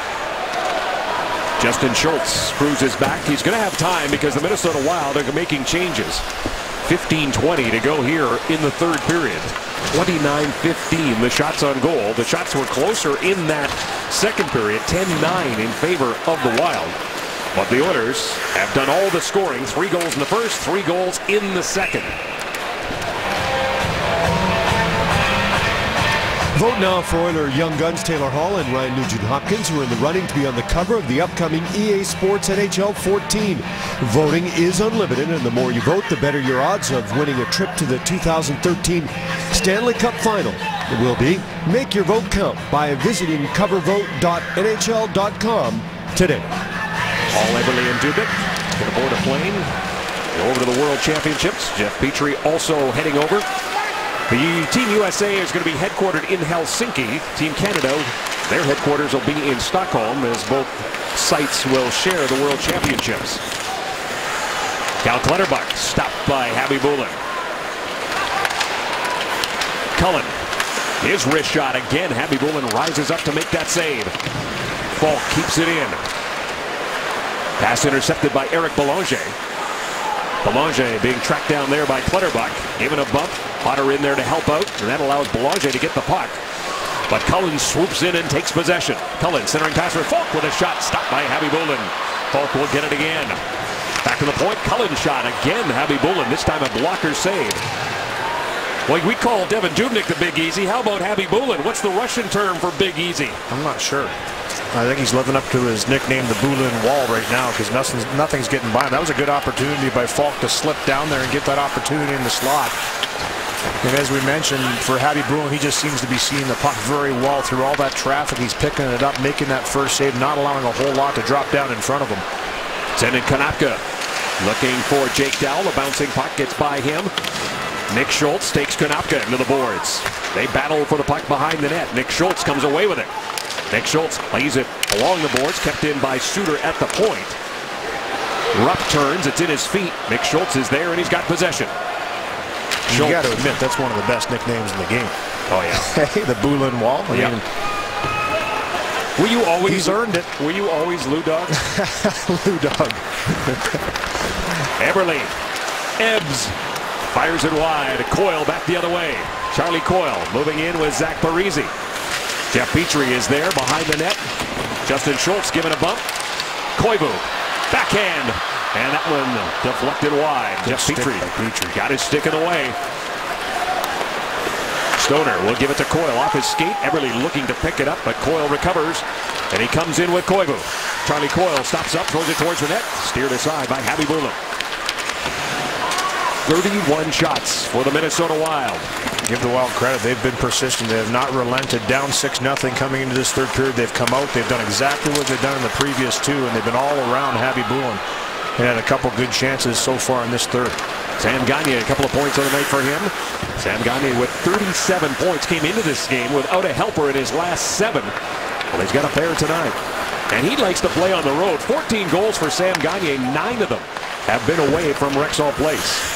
Justin Schultz cruises back. He's going to have time because the Minnesota Wild are making changes. fifteen twenty to go here in the third period. twenty-nine fifteen the shots on goal. The shots were closer in that second period. ten nine in favor of the Wild. But the Oilers have done all the scoring. Three goals in the first, three goals in the second. Vote now for Oiler Young Guns Taylor Hall and Ryan Nugent-Hopkins, who are in the running to be on the cover of the upcoming E A Sports N H L fourteen. Voting is unlimited, and the more you vote, the better your odds of winning a trip to the two thousand thirteen Stanley Cup Final will be. Make your vote count by visiting cover vote dot N H L dot com today. Hall, Eberle, and Dubik going to board a plane go over to the World Championships. Jeff Petrie also heading over. The Team U S A is going to be headquartered in Helsinki. Team Canada, their headquarters will be in Stockholm, as both sites will share the World Championships. Cal Clutterbuck stopped by Khabibulin. Cullen, his wrist shot again. Khabibulin rises up to make that save. Falk keeps it in. Pass intercepted by Eric Belanger. Belanger being tracked down there by Clutterbuck. Given a bump. Potter in there to help out, and that allows Belanger to get the puck. But Cullen swoops in and takes possession. Cullen centering pass for Falk with a shot stopped by Khabibulin. Falk will get it again. Back to the point. Cullen shot again. Khabibulin, this time a blocker save. Well, we call Devin Dubnyk the Big Easy. How about Khabibulin? What's the Russian term for Big Easy? I'm not sure. I think he's living up to his nickname, the Bulin Wall, right now, because nothing's, nothing's getting by him. That was a good opportunity by Falk to slip down there and get that opportunity in the slot. And as we mentioned, for Khabibulin, he just seems to be seeing the puck very well through all that traffic. He's picking it up, making that first save, not allowing a whole lot to drop down in front of him. Sending Konopka looking for Jake Dowell. A bouncing puck gets by him. Nick Schultz takes Konopka into the boards. They battle for the puck behind the net. Nick Schultz comes away with it. Nick Schultz plays it along the boards, kept in by Suter at the point. Rupp turns, it's in his feet. Nick Schultz is there, and he's got possession. You got to admit, that's one of the best nicknames in the game. Oh, yeah. Hey, the Bulin Wall. I yeah. mean, were you always... He's earned it. Were you always Lou Dog? Lou Dog. Eberle. Ebbs. Fires it wide. Coyle back the other way. Charlie Coyle moving in with Zach Parise. Jeff Petrie is there behind the net. Justin Schultz giving a bump. Koivu. Backhand. And that one deflected wide. Good Jeff Petrie. Petrie got his stick in the way. Stoner will give it to Coyle off his skate. Eberle looking to pick it up, but Coyle recovers, and he comes in with Koivu. Charlie Coyle stops up, throws it towards the net, steered aside by Khabibulin. thirty-one shots for the Minnesota Wild. Give the Wild credit. They've been persistent. They have not relented. Down six nothing coming into this third period. They've come out. They've done exactly what they've done in the previous two, and they've been all around Khabibulin and had a couple good chances so far in this third. Sam Gagner, a couple of points on the night for him. Sam Gagner with thirty-seven points came into this game without a helper in his last seven. Well, he's got a pair tonight. And he likes to play on the road. fourteen goals for Sam Gagner. Nine of them have been away from Rexall Place.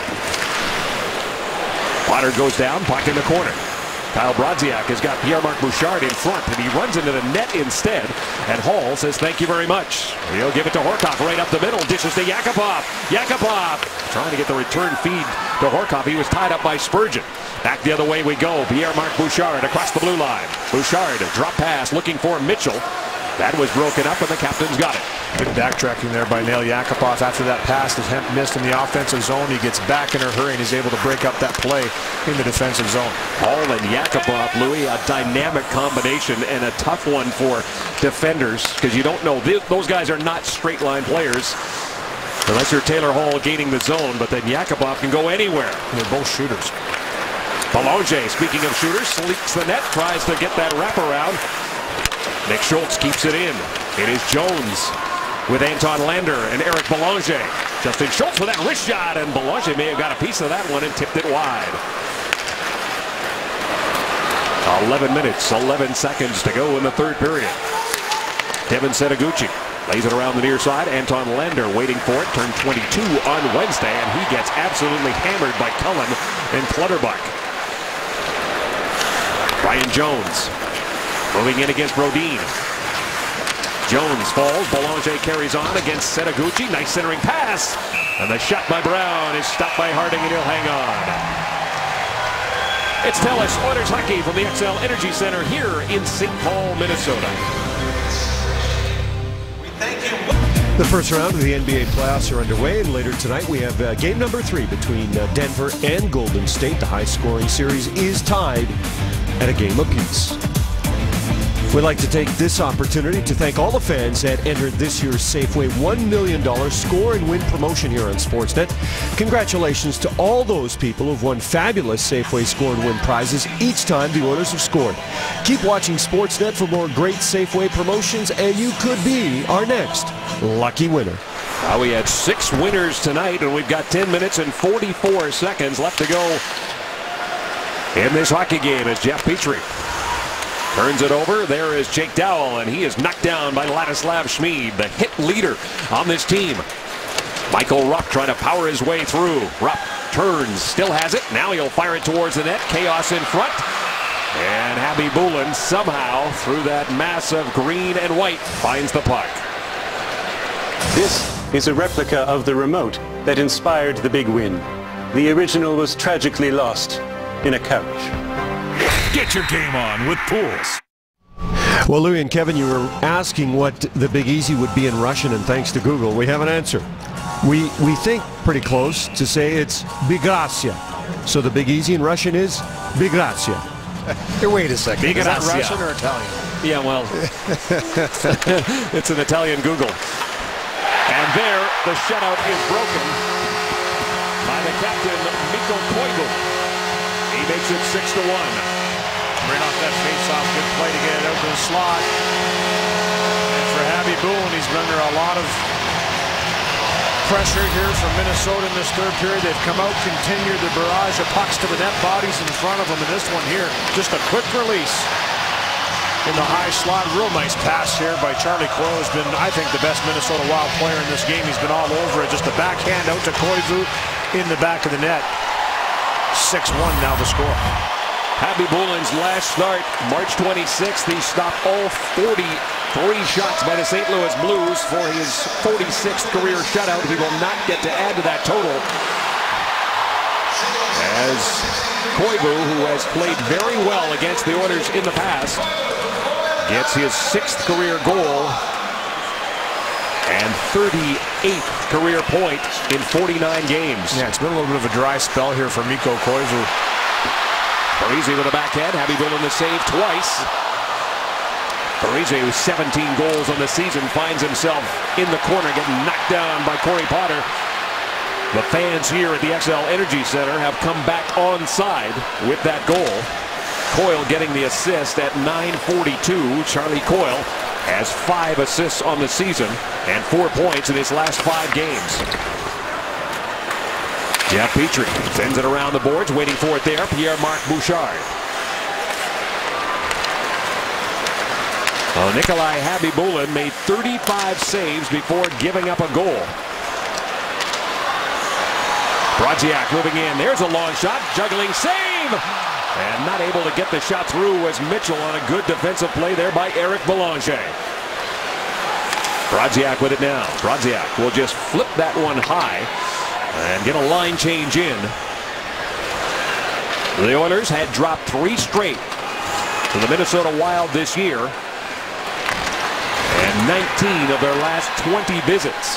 Potter goes down, puck in the corner. Kyle Brodziak has got Pierre-Marc Bouchard in front, and he runs into the net instead. And Hall says thank you very much. He'll give it to Horcoff right up the middle. Dishes to Yakupov. Yakupov trying to get the return feed to Horcoff. He was tied up by Spurgeon. Back the other way we go. Pierre-Marc Bouchard across the blue line. Bouchard, drop pass, looking for Mitchell. That was broken up, and the captain's got it. Good backtracking there by Nail Yakupov. After that pass that Hemp missed in the offensive zone, he gets back in a hurry, and he's able to break up that play in the defensive zone. Hall and Yakupov, Louis, a dynamic combination and a tough one for defenders because you don't know. Those guys are not straight-line players unless you're Taylor Hall gaining the zone, but then Yakupov can go anywhere. They're both shooters. Belanger, speaking of shooters, sleeps the net, tries to get that wraparound. Nick Schultz keeps it in. It is Jones with Anton Lander and Eric Belanger. Justin Schultz with that wrist shot, and Belanger may have got a piece of that one and tipped it wide. eleven minutes, eleven seconds to go in the third period. Devin Setaguchi lays it around the near side. Anton Lander waiting for it. Turned twenty-two on Wednesday, and he gets absolutely hammered by Cullen and Clutterbuck. Ryan Jones moving in against Brodin. Jones falls. Belanger carries on against Setaguchi. Nice centering pass. And the shot by Brown is stopped by Harding, and he'll hang on. It's Telus Oilers hockey from the X L Energy Center here in Saint Paul, Minnesota. The first round of the N B A playoffs are underway, and later tonight we have uh, game number three between uh, Denver and Golden State. The high-scoring series is tied at a game apiece. We'd like to take this opportunity to thank all the fans that entered this year's Safeway one million dollars Score and Win promotion here on Sportsnet. Congratulations to all those people who've won fabulous Safeway Score and Win prizes each time the Oilers have scored. Keep watching Sportsnet for more great Safeway promotions, and you could be our next lucky winner. Uh, we had six winners tonight, and we've got ten minutes and forty-four seconds left to go in this hockey game as Jeff Petrie turns it over. There is Jake Dowell, and he is knocked down by Ladislav Schmid, the hit leader on this team. Michael Rupp trying to power his way through. Rupp turns, still has it. Now he'll fire it towards the net. Chaos in front. And Khabibulin somehow, through that mass of green and white, finds the puck. This is a replica of the remote that inspired the big win. The original was tragically lost in a couch. Get your game on with Pools. Well, Louis and Kevin, you were asking what the Big Easy would be in Russian, and thanks to Google, we have an answer. We we think pretty close to say it's Bigracia. So the Big Easy in Russian is Bigracia. Hey, wait a second. Big Is that Gracia. Russian or Italian? Yeah, well, it's an Italian Google. And there, the shutout is broken by the captain, Mikko Koivu. He makes it six to one. Right off that face-off, good play to get it out to the slot. And for Khabibulin, he's been under a lot of pressure here from Minnesota in this third period. They've come out, continued the barrage of pucks to the net, bodies in front of them. And this one here, just a quick release in the high slot. Real nice pass here by Charlie Coyle. Has been, I think, the best Minnesota Wild player in this game. He's been all over it. Just a backhand out to Koivu in the back of the net. six one now the score. Khabibulin's last start, March twenty-sixth, he stopped all forty-three shots by the Saint Louis Blues for his forty-sixth career shutout. He will not get to add to that total, as Koivu, who has played very well against the Oilers in the past, gets his sixth career goal and thirty-eighth career point in forty-nine games. Yeah, it's been a little bit of a dry spell here for Mikko Koivu. Parise with a backhand. Khabibulin the save twice. Parise, who's seventeen goals on the season, finds himself in the corner getting knocked down by Corey Potter. The fans here at the X L Energy Center have come back on side with that goal. Coyle getting the assist at nine forty-two. Charlie Coyle has five assists on the season and four points in his last five games. Jeff Petrie sends it around the boards, waiting for it there. Pierre-Marc Bouchard. Well, Nikolai Khabibulin made thirty-five saves before giving up a goal. Brodziak moving in. There's a long shot. Juggling save. And not able to get the shot through was Mitchell on a good defensive play there by Eric Belanger. Brodziak with it now. Brodziak will just flip that one high and get a line change in. The Oilers had dropped three straight to the Minnesota Wild this year. And nineteen of their last twenty visits.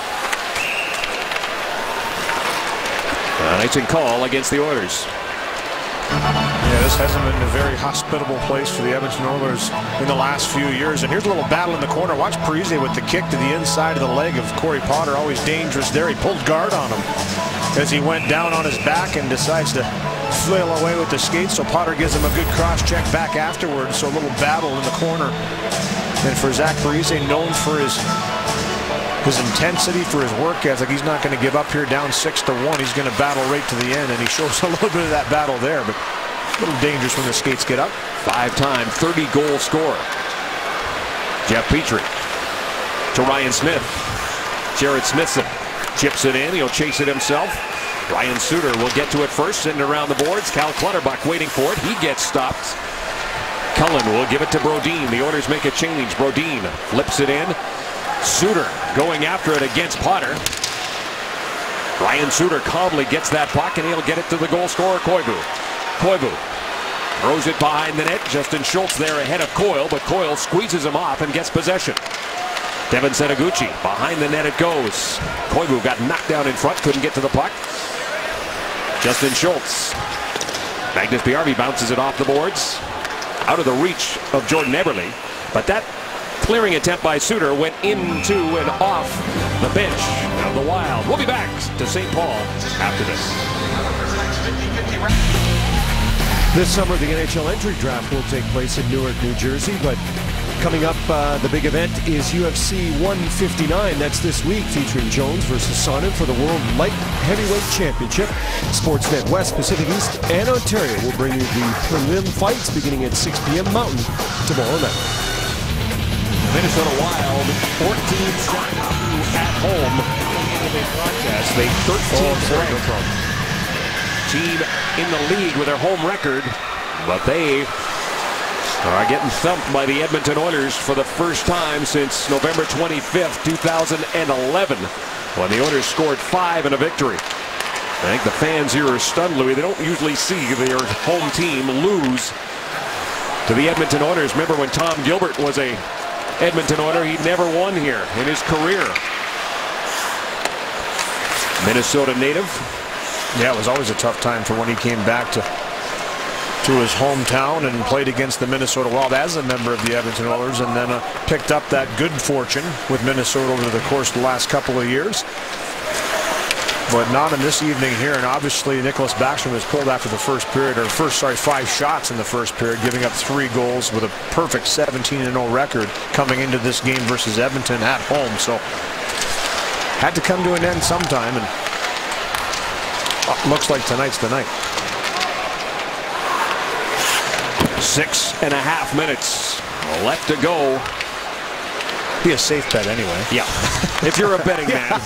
A nice call against the Oilers. Yeah, this hasn't been a very hospitable place for the Edmonton Oilers in the last few years. And here's a little battle in the corner. Watch Parise with the kick to the inside of the leg of Corey Potter. Always dangerous there. He pulled guard on him as he went down on his back and decides to flail away with the skates. So Potter gives him a good cross check back afterwards. So a little battle in the corner. And for Zach Parise, known for his his intensity, for his work ethic, he's not going to give up here down six to one. He's going to battle right to the end, and he shows a little bit of that battle there, but a little dangerous when the skates get up. Five-time thirty goal scorer. Jeff Petrie to Ryan Smith. Jared Smithson chips it in. He'll chase it himself. Ryan Suter will get to it first, send it around the boards. Cal Clutterbuck waiting for it. He gets stopped. Cullen will give it to Brodin. The Oilers make a change. Brodin flips it in. Suter going after it against Potter. Ryan Suter calmly gets that puck, and he'll get it to the goal scorer, Koivu. Koivu throws it behind the net. Justin Schultz there ahead of Coyle, but Coyle squeezes him off and gets possession. Devin Setoguchi behind the net it goes. Koivu got knocked down in front, couldn't get to the puck. Justin Schultz. Magnus Bjarvi bounces it off the boards, out of the reach of Jordan Eberle, but that clearing attempt by Suter went into and off the bench of the Wild. We'll be back to Saint Paul after this. This summer, the N H L entry draft will take place in Newark, New Jersey, but coming up, uh, the big event is U F C one fifty-nine. That's this week, featuring Jones versus Sonnen for the World Light Heavyweight Championship. Sportsnet West, Pacific East, and Ontario will bring you the prelim fights beginning at six p m Mountain tomorrow night. Minnesota Wild fourteen seven at home in the contest. They thirteenth ranked team in the league with their home record, but they are getting thumped by the Edmonton Oilers for the first time since November twenty-fifth, two thousand eleven, when the Oilers scored five in a victory. I think the fans here are stunned, Louis. They don't usually see their home team lose to the Edmonton Oilers. Remember when Tom Gilbert was a Edmonton Oiler, he never won here in his career. Minnesota native. Yeah, it was always a tough time for when he came back to to his hometown and played against the Minnesota Wild as a member of the Edmonton Oilers, and then uh, picked up that good fortune with Minnesota over the course of the last couple of years. But not in this evening here, and obviously Nicholas Backstrom was pulled after the first period, or first, sorry, five shots in the first period, giving up three goals with a perfect seventeen and oh record coming into this game versus Edmonton at home. So had to come to an end sometime, and uh, looks like tonight's the night. Six and a half minutes left to go. Be a safe bet anyway. Yeah, if you're a betting man.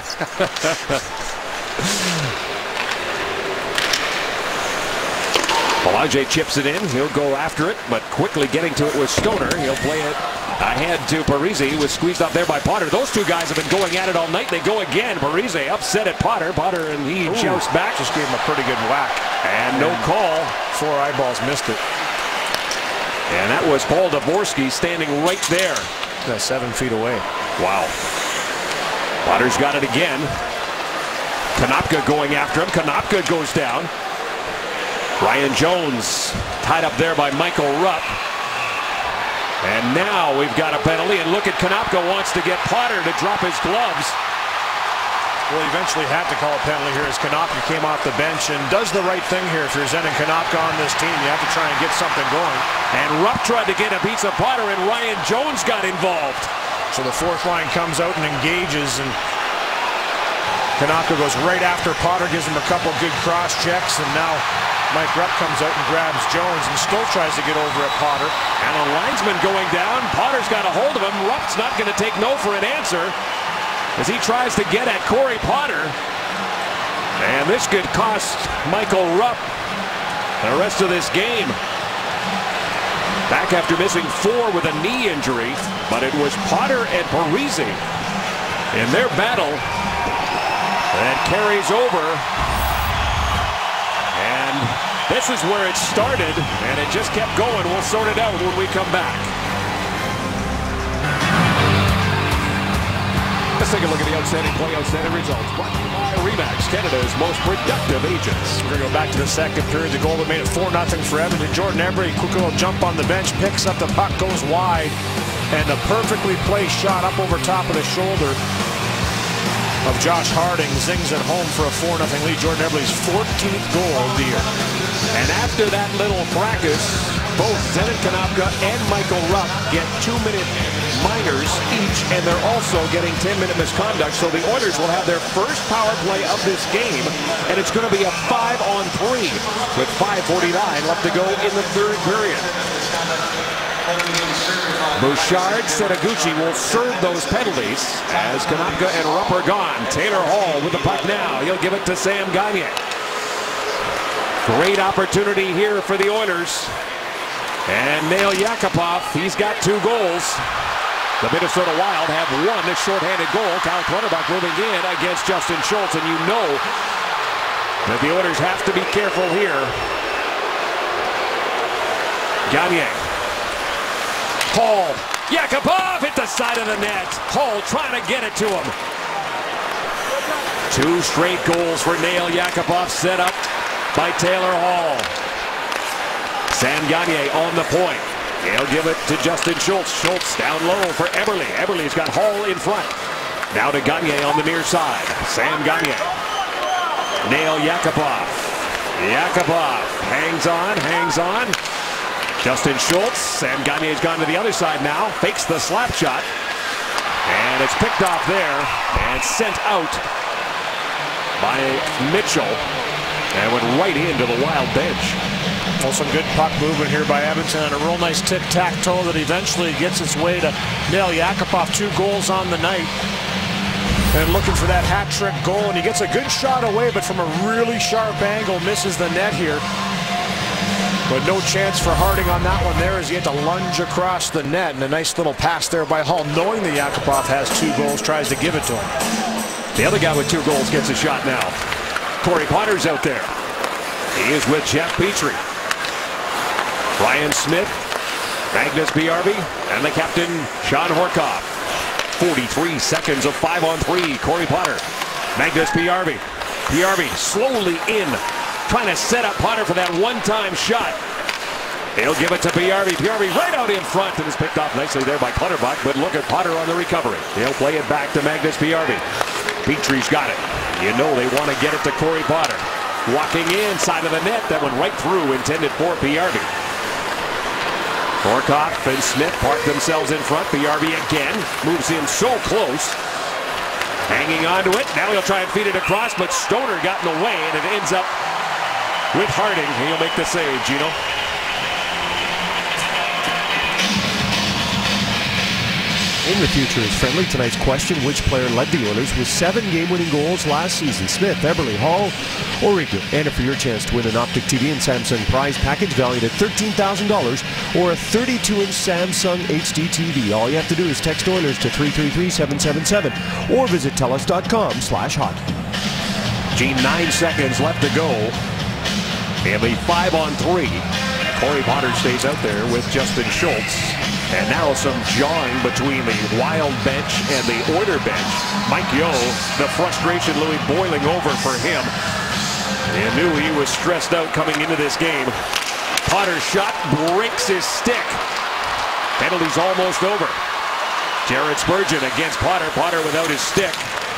Belanger chips it in. He'll go after it, but quickly getting to it with Stoner. He'll play it ahead to Parise. He was squeezed up there by Potter. Those two guys have been going at it all night. They go again. Parise upset at Potter. Potter and he Ooh, shouts back. Just gave him a pretty good whack. And no call. Four eyeballs missed it. And that was Paul Dvorsky standing right there. Uh, seven feet away. Wow. Potter's got it again. Konopka going after him. Konopka goes down. Ryan Jones tied up there by Michael Rupp. And now we've got a penalty, and look at Konopka wants to get Potter to drop his gloves. Well, he eventually had to call a penalty here as Konopka came off the bench and does the right thing here. If you're Zenon Konopka on this team, you have to try and get something going. And Rupp tried to get a piece of Potter, and Ryan Jones got involved. So the fourth line comes out and engages, and Konopka goes right after Potter, gives him a couple good cross checks, and now Mike Rupp comes out and grabs Jones and still tries to get over at Potter. And a linesman going down. Potter's got a hold of him. Rupp's not going to take no for an answer as he tries to get at Corey Potter. And this could cost Michael Rupp the rest of this game. Back after missing four with a knee injury, but it was Potter and Parise in their battle that carries over. And this is where it started, and it just kept going. We'll sort it out when we come back. Let's take a look at the outstanding play, outstanding results. Brought to you by RE/MAX, Canada's most productive agents. We're going to go back to the second period. The goal that made it four nothing for Edmonton. Jordan Eberle, quick little jump on the bench, picks up the puck, goes wide, and a perfectly placed shot up over top of the shoulder of Josh Harding zings it home for a four nothing lead. Jordan Eberle's fourteenth goal of the year. And after that little fracas, both Zenon Konopka and Michael Rupp get two-minute minors each, and they're also getting ten-minute misconduct. So the Oilers will have their first power play of this game, and it's going to be a five-on-three with five forty-nine left to go in the third period. Bouchard, Setaguchi will serve those penalties as Konopka and Rupp are gone. Taylor Hall with the puck now. He'll give it to Sam Gagner. Great opportunity here for the Oilers. And Nail Yakupov, he's got two goals. The Minnesota Wild have won a shorthanded goal. Kyle Clutterbuck moving in against Justin Schultz, and you know that the Oilers have to be careful here. Gagner. Hall. Yakupov hit the side of the net. Hall trying to get it to him. Two straight goals for Nail Yakupov, set up by Taylor Hall. Sam Gagner on the point. He'll give it to Justin Schultz. Schultz down low for Eberle. Eberle's got Hall in front. Now to Gagner on the near side. Sam Gagner. Nail Yakupov. Yakupov hangs on, hangs on. Justin Schultz. Sam Gagner's gone to the other side now. Fakes the slap shot. And it's picked off there and sent out by Mitchell. And went right into the Wild bench. Well, some good puck movement here by Edmonton, and a real nice tic-tac-toe that eventually gets its way to Nail Yakupov. Two goals on the night. And looking for that hat-trick goal, and he gets a good shot away, but from a really sharp angle, misses the net here. But no chance for Harding on that one there as he had to lunge across the net. And a nice little pass there by Hall, knowing that Yakupov has two goals, tries to give it to him. The other guy with two goals gets a shot now. Corey Potter's out there. He is with Jeff Petrie. Ryan Smith, Magnus Bjarvi, and the captain, Sean Horcoff. forty-three seconds of five on three. Corey Potter. Magnus Bjarvi. Bjarvi slowly in, trying to set up Potter for that one-time shot. He'll give it to Bjarvi. Bjarvi right out in front, and is picked off nicely there by Clutterbuck, but look at Potter on the recovery. He'll play it back to Magnus Bjarvi. Petrie's got it. You know they want to get it to Corey Potter. Walking inside of the net, that went right through, intended for Bjarvi. Horcoff and Smith park themselves in front. Bjarvi again moves in so close. Hanging on to it. Now he'll try and feed it across, but Stoner got in the way, and it ends up with Harding. He'll make the save, Gino. In the future is friendly. Tonight's question: which player led the Oilers with seven game-winning goals last season? Smith, Eberle, Hall, or Rigu? Enter for your chance to win an Optic T V and Samsung prize package valued at thirteen thousand dollars or a thirty-two inch Samsung H D T V. All you have to do is text Oilers to three three three, seven seven seven or visit telus dot com slash hot. Gene, nine seconds left to go. And the five on three. Corey Potter stays out there with Justin Schultz. And now some jawing between the Wild bench and the Oiler bench. Mike Yeo, the frustration, Louis, boiling over for him. And knew he was stressed out coming into this game. Potter's shot breaks his stick. Penalty's almost over. Jared Spurgeon against Potter. Potter without his stick.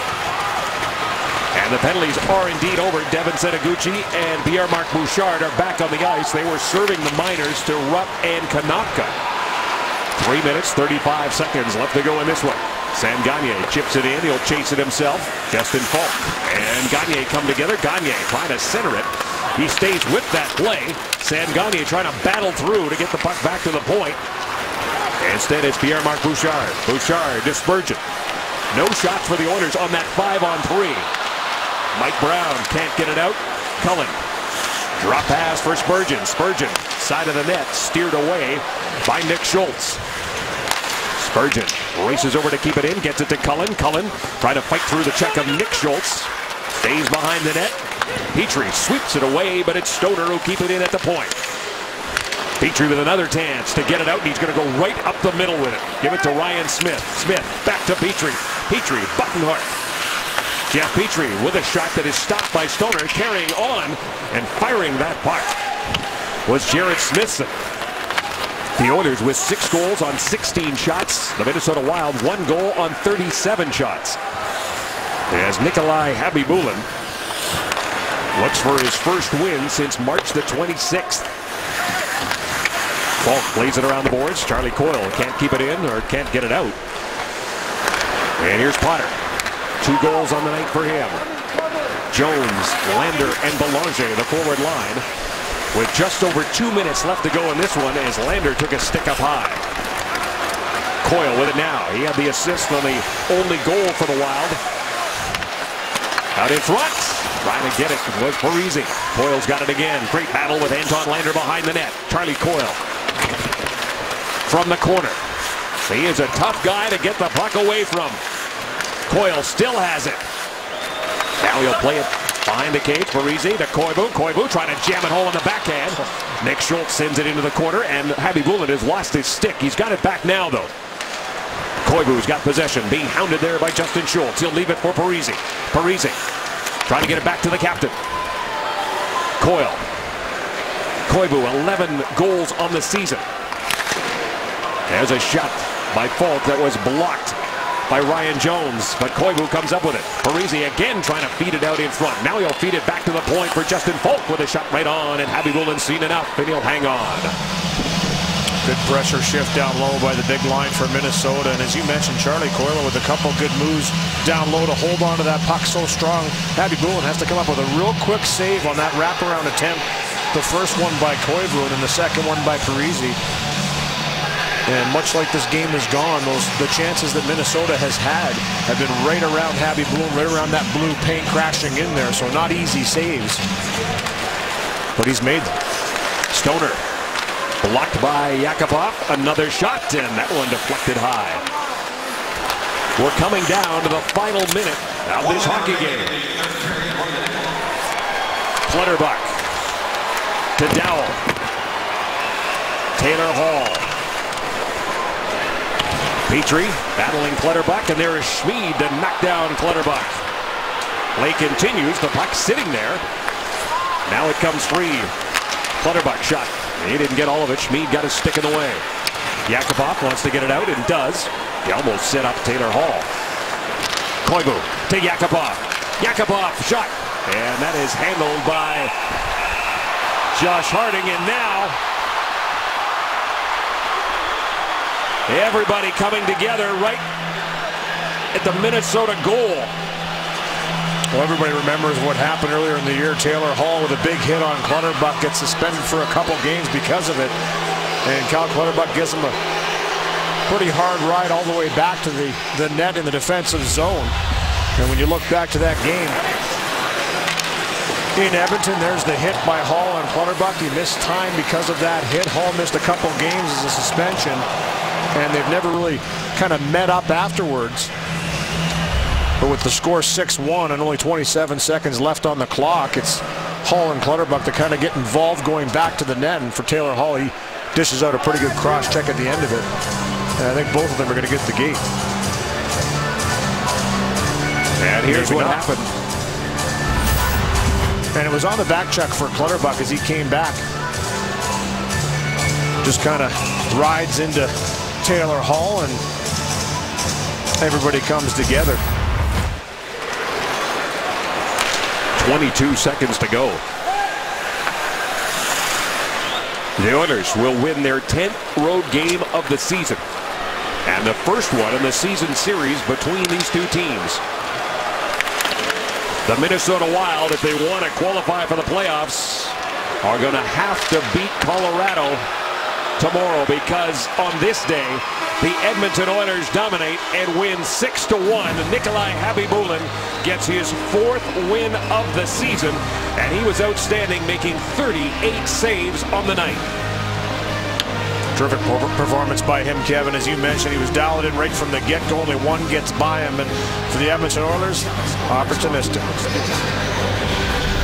And the penalties are indeed over. Devin Setoguchi and Pierre-Marc Bouchard are back on the ice. They were serving the minors to Rupp and Konopka. Three minutes, thirty-five seconds left to go in this one. Sam Gagner chips it in. He'll chase it himself. Justin Falk and Gagner come together. Gagner trying to center it. He stays with that play. Sam Gagner trying to battle through to get the puck back to the point. Instead, it's Pierre-Marc Bouchard. Bouchard to Spurgeon. No shots for the Oilers on that five on three. Mike Brown can't get it out. Cullen. Drop pass for Spurgeon. Spurgeon, side of the net, steered away by Nick Schultz. Spurgeon races over to keep it in, gets it to Cullen. Cullen trying to fight through the check of Nick Schultz. Stays behind the net. Petrie sweeps it away, but it's Stoner who'll keep it in at the point. Petrie with another chance to get it out, and he's going to go right up the middle with it. Give it to Ryan Smith. Smith back to Petrie. Petrie, Buttonhart. Jeff Petrie with a shot that is stopped by Stoner, carrying on and firing that puck was Jared Smithson. The Oilers with six goals on sixteen shots. The Minnesota Wild one goal on thirty-seven shots. As Nikolai Khabibulin looks for his first win since March the twenty-sixth. Falk plays it around the boards. Charlie Coyle can't keep it in or can't get it out. And here's Potter. Two goals on the night for him. Jones, Lander, and Belanger, the forward line. With just over two minutes left to go in this one as Lander took a stick up high. Coyle with it now. He had the assist on the only goal for the Wild. Out in front. Trying to get it was Parise. Coyle's got it again. Great battle with Anton Lander behind the net. Charlie Coyle from the corner. He is a tough guy to get the puck away from. Coyle still has it. Now he'll play it behind the cage. Parise to Koivu. Koivu trying to jam it home in the backhand. Nick Schultz sends it into the corner, and Khabibulin has lost his stick. He's got it back now, though. Koivu's got possession, being hounded there by Justin Schultz. He'll leave it for Parise. Parise trying to get it back to the captain. Coyle. Koivu, eleven goals on the season. There's a shot by Falk that was blocked by Ryan Jones, but Koivu comes up with it. Parise again trying to feed it out in front. Now he'll feed it back to the point for Justin Falk with a shot right on, and Khabibulin's seen enough, and he'll hang on. Good pressure shift down low by the big line for Minnesota, and as you mentioned, Charlie Coyle with a couple good moves down low to hold on to that puck so strong. Khabibulin has to come up with a real quick save on that wraparound attempt. The first one by Koivu, and then the second one by Parise. And much like this game has gone, those the chances that Minnesota has had have been right around Khabibulin, right around that blue paint crashing in there. So not easy saves, but he's made them. Stoner blocked by Yakupov. Another shot, and that one deflected high. We're coming down to the final minute of this hockey game. Clutterbuck to Dowell. Taylor Hall. Petrie battling Clutterbuck, and there is Schmid to knock down Clutterbuck. Play continues, the puck sitting there. Now it comes free. Clutterbuck shot. He didn't get all of it. Schmid got his stick in the way. Yakupov wants to get it out and does. He almost set up Taylor Hall. Koivu to Yakupov. Yakupov shot. And that is handled by Josh Harding, and now everybody coming together right at the Minnesota goal. Well, everybody remembers what happened earlier in the year. Taylor Hall with a big hit on Clutterbuck gets suspended for a couple games because of it. And Cal Clutterbuck gives him a pretty hard ride all the way back to the, the net in the defensive zone. And when you look back to that game in Edmonton, there's the hit by Hall on Clutterbuck. He missed time because of that hit. Hall missed a couple games as a suspension, and they've never really kind of met up afterwards. But with the score six one and only twenty-seven seconds left on the clock, it's Hall and Clutterbuck to kind of get involved going back to the net. And for Taylor Hall, he dishes out a pretty good cross check at the end of it. And I think both of them are going to get the gate. And here's what happened. And it was on the back check for Clutterbuck as he came back. Just kind of rides into Taylor Hall and everybody comes together. twenty-two seconds to go. The Oilers will win their tenth road game of the season, and the first one in the season series between these two teams. The Minnesota Wild, if they want to qualify for the playoffs, are going to have to beat Colorado tomorrow, because on this day, the Edmonton Oilers dominate and win six to one. Nikolai Khabibulin gets his fourth win of the season, and he was outstanding, making thirty-eight saves on the night. Terrific performance by him, Kevin. As you mentioned, he was dialed in right from the get-go. Only one gets by him, and for the Edmonton Oilers, opportunistic.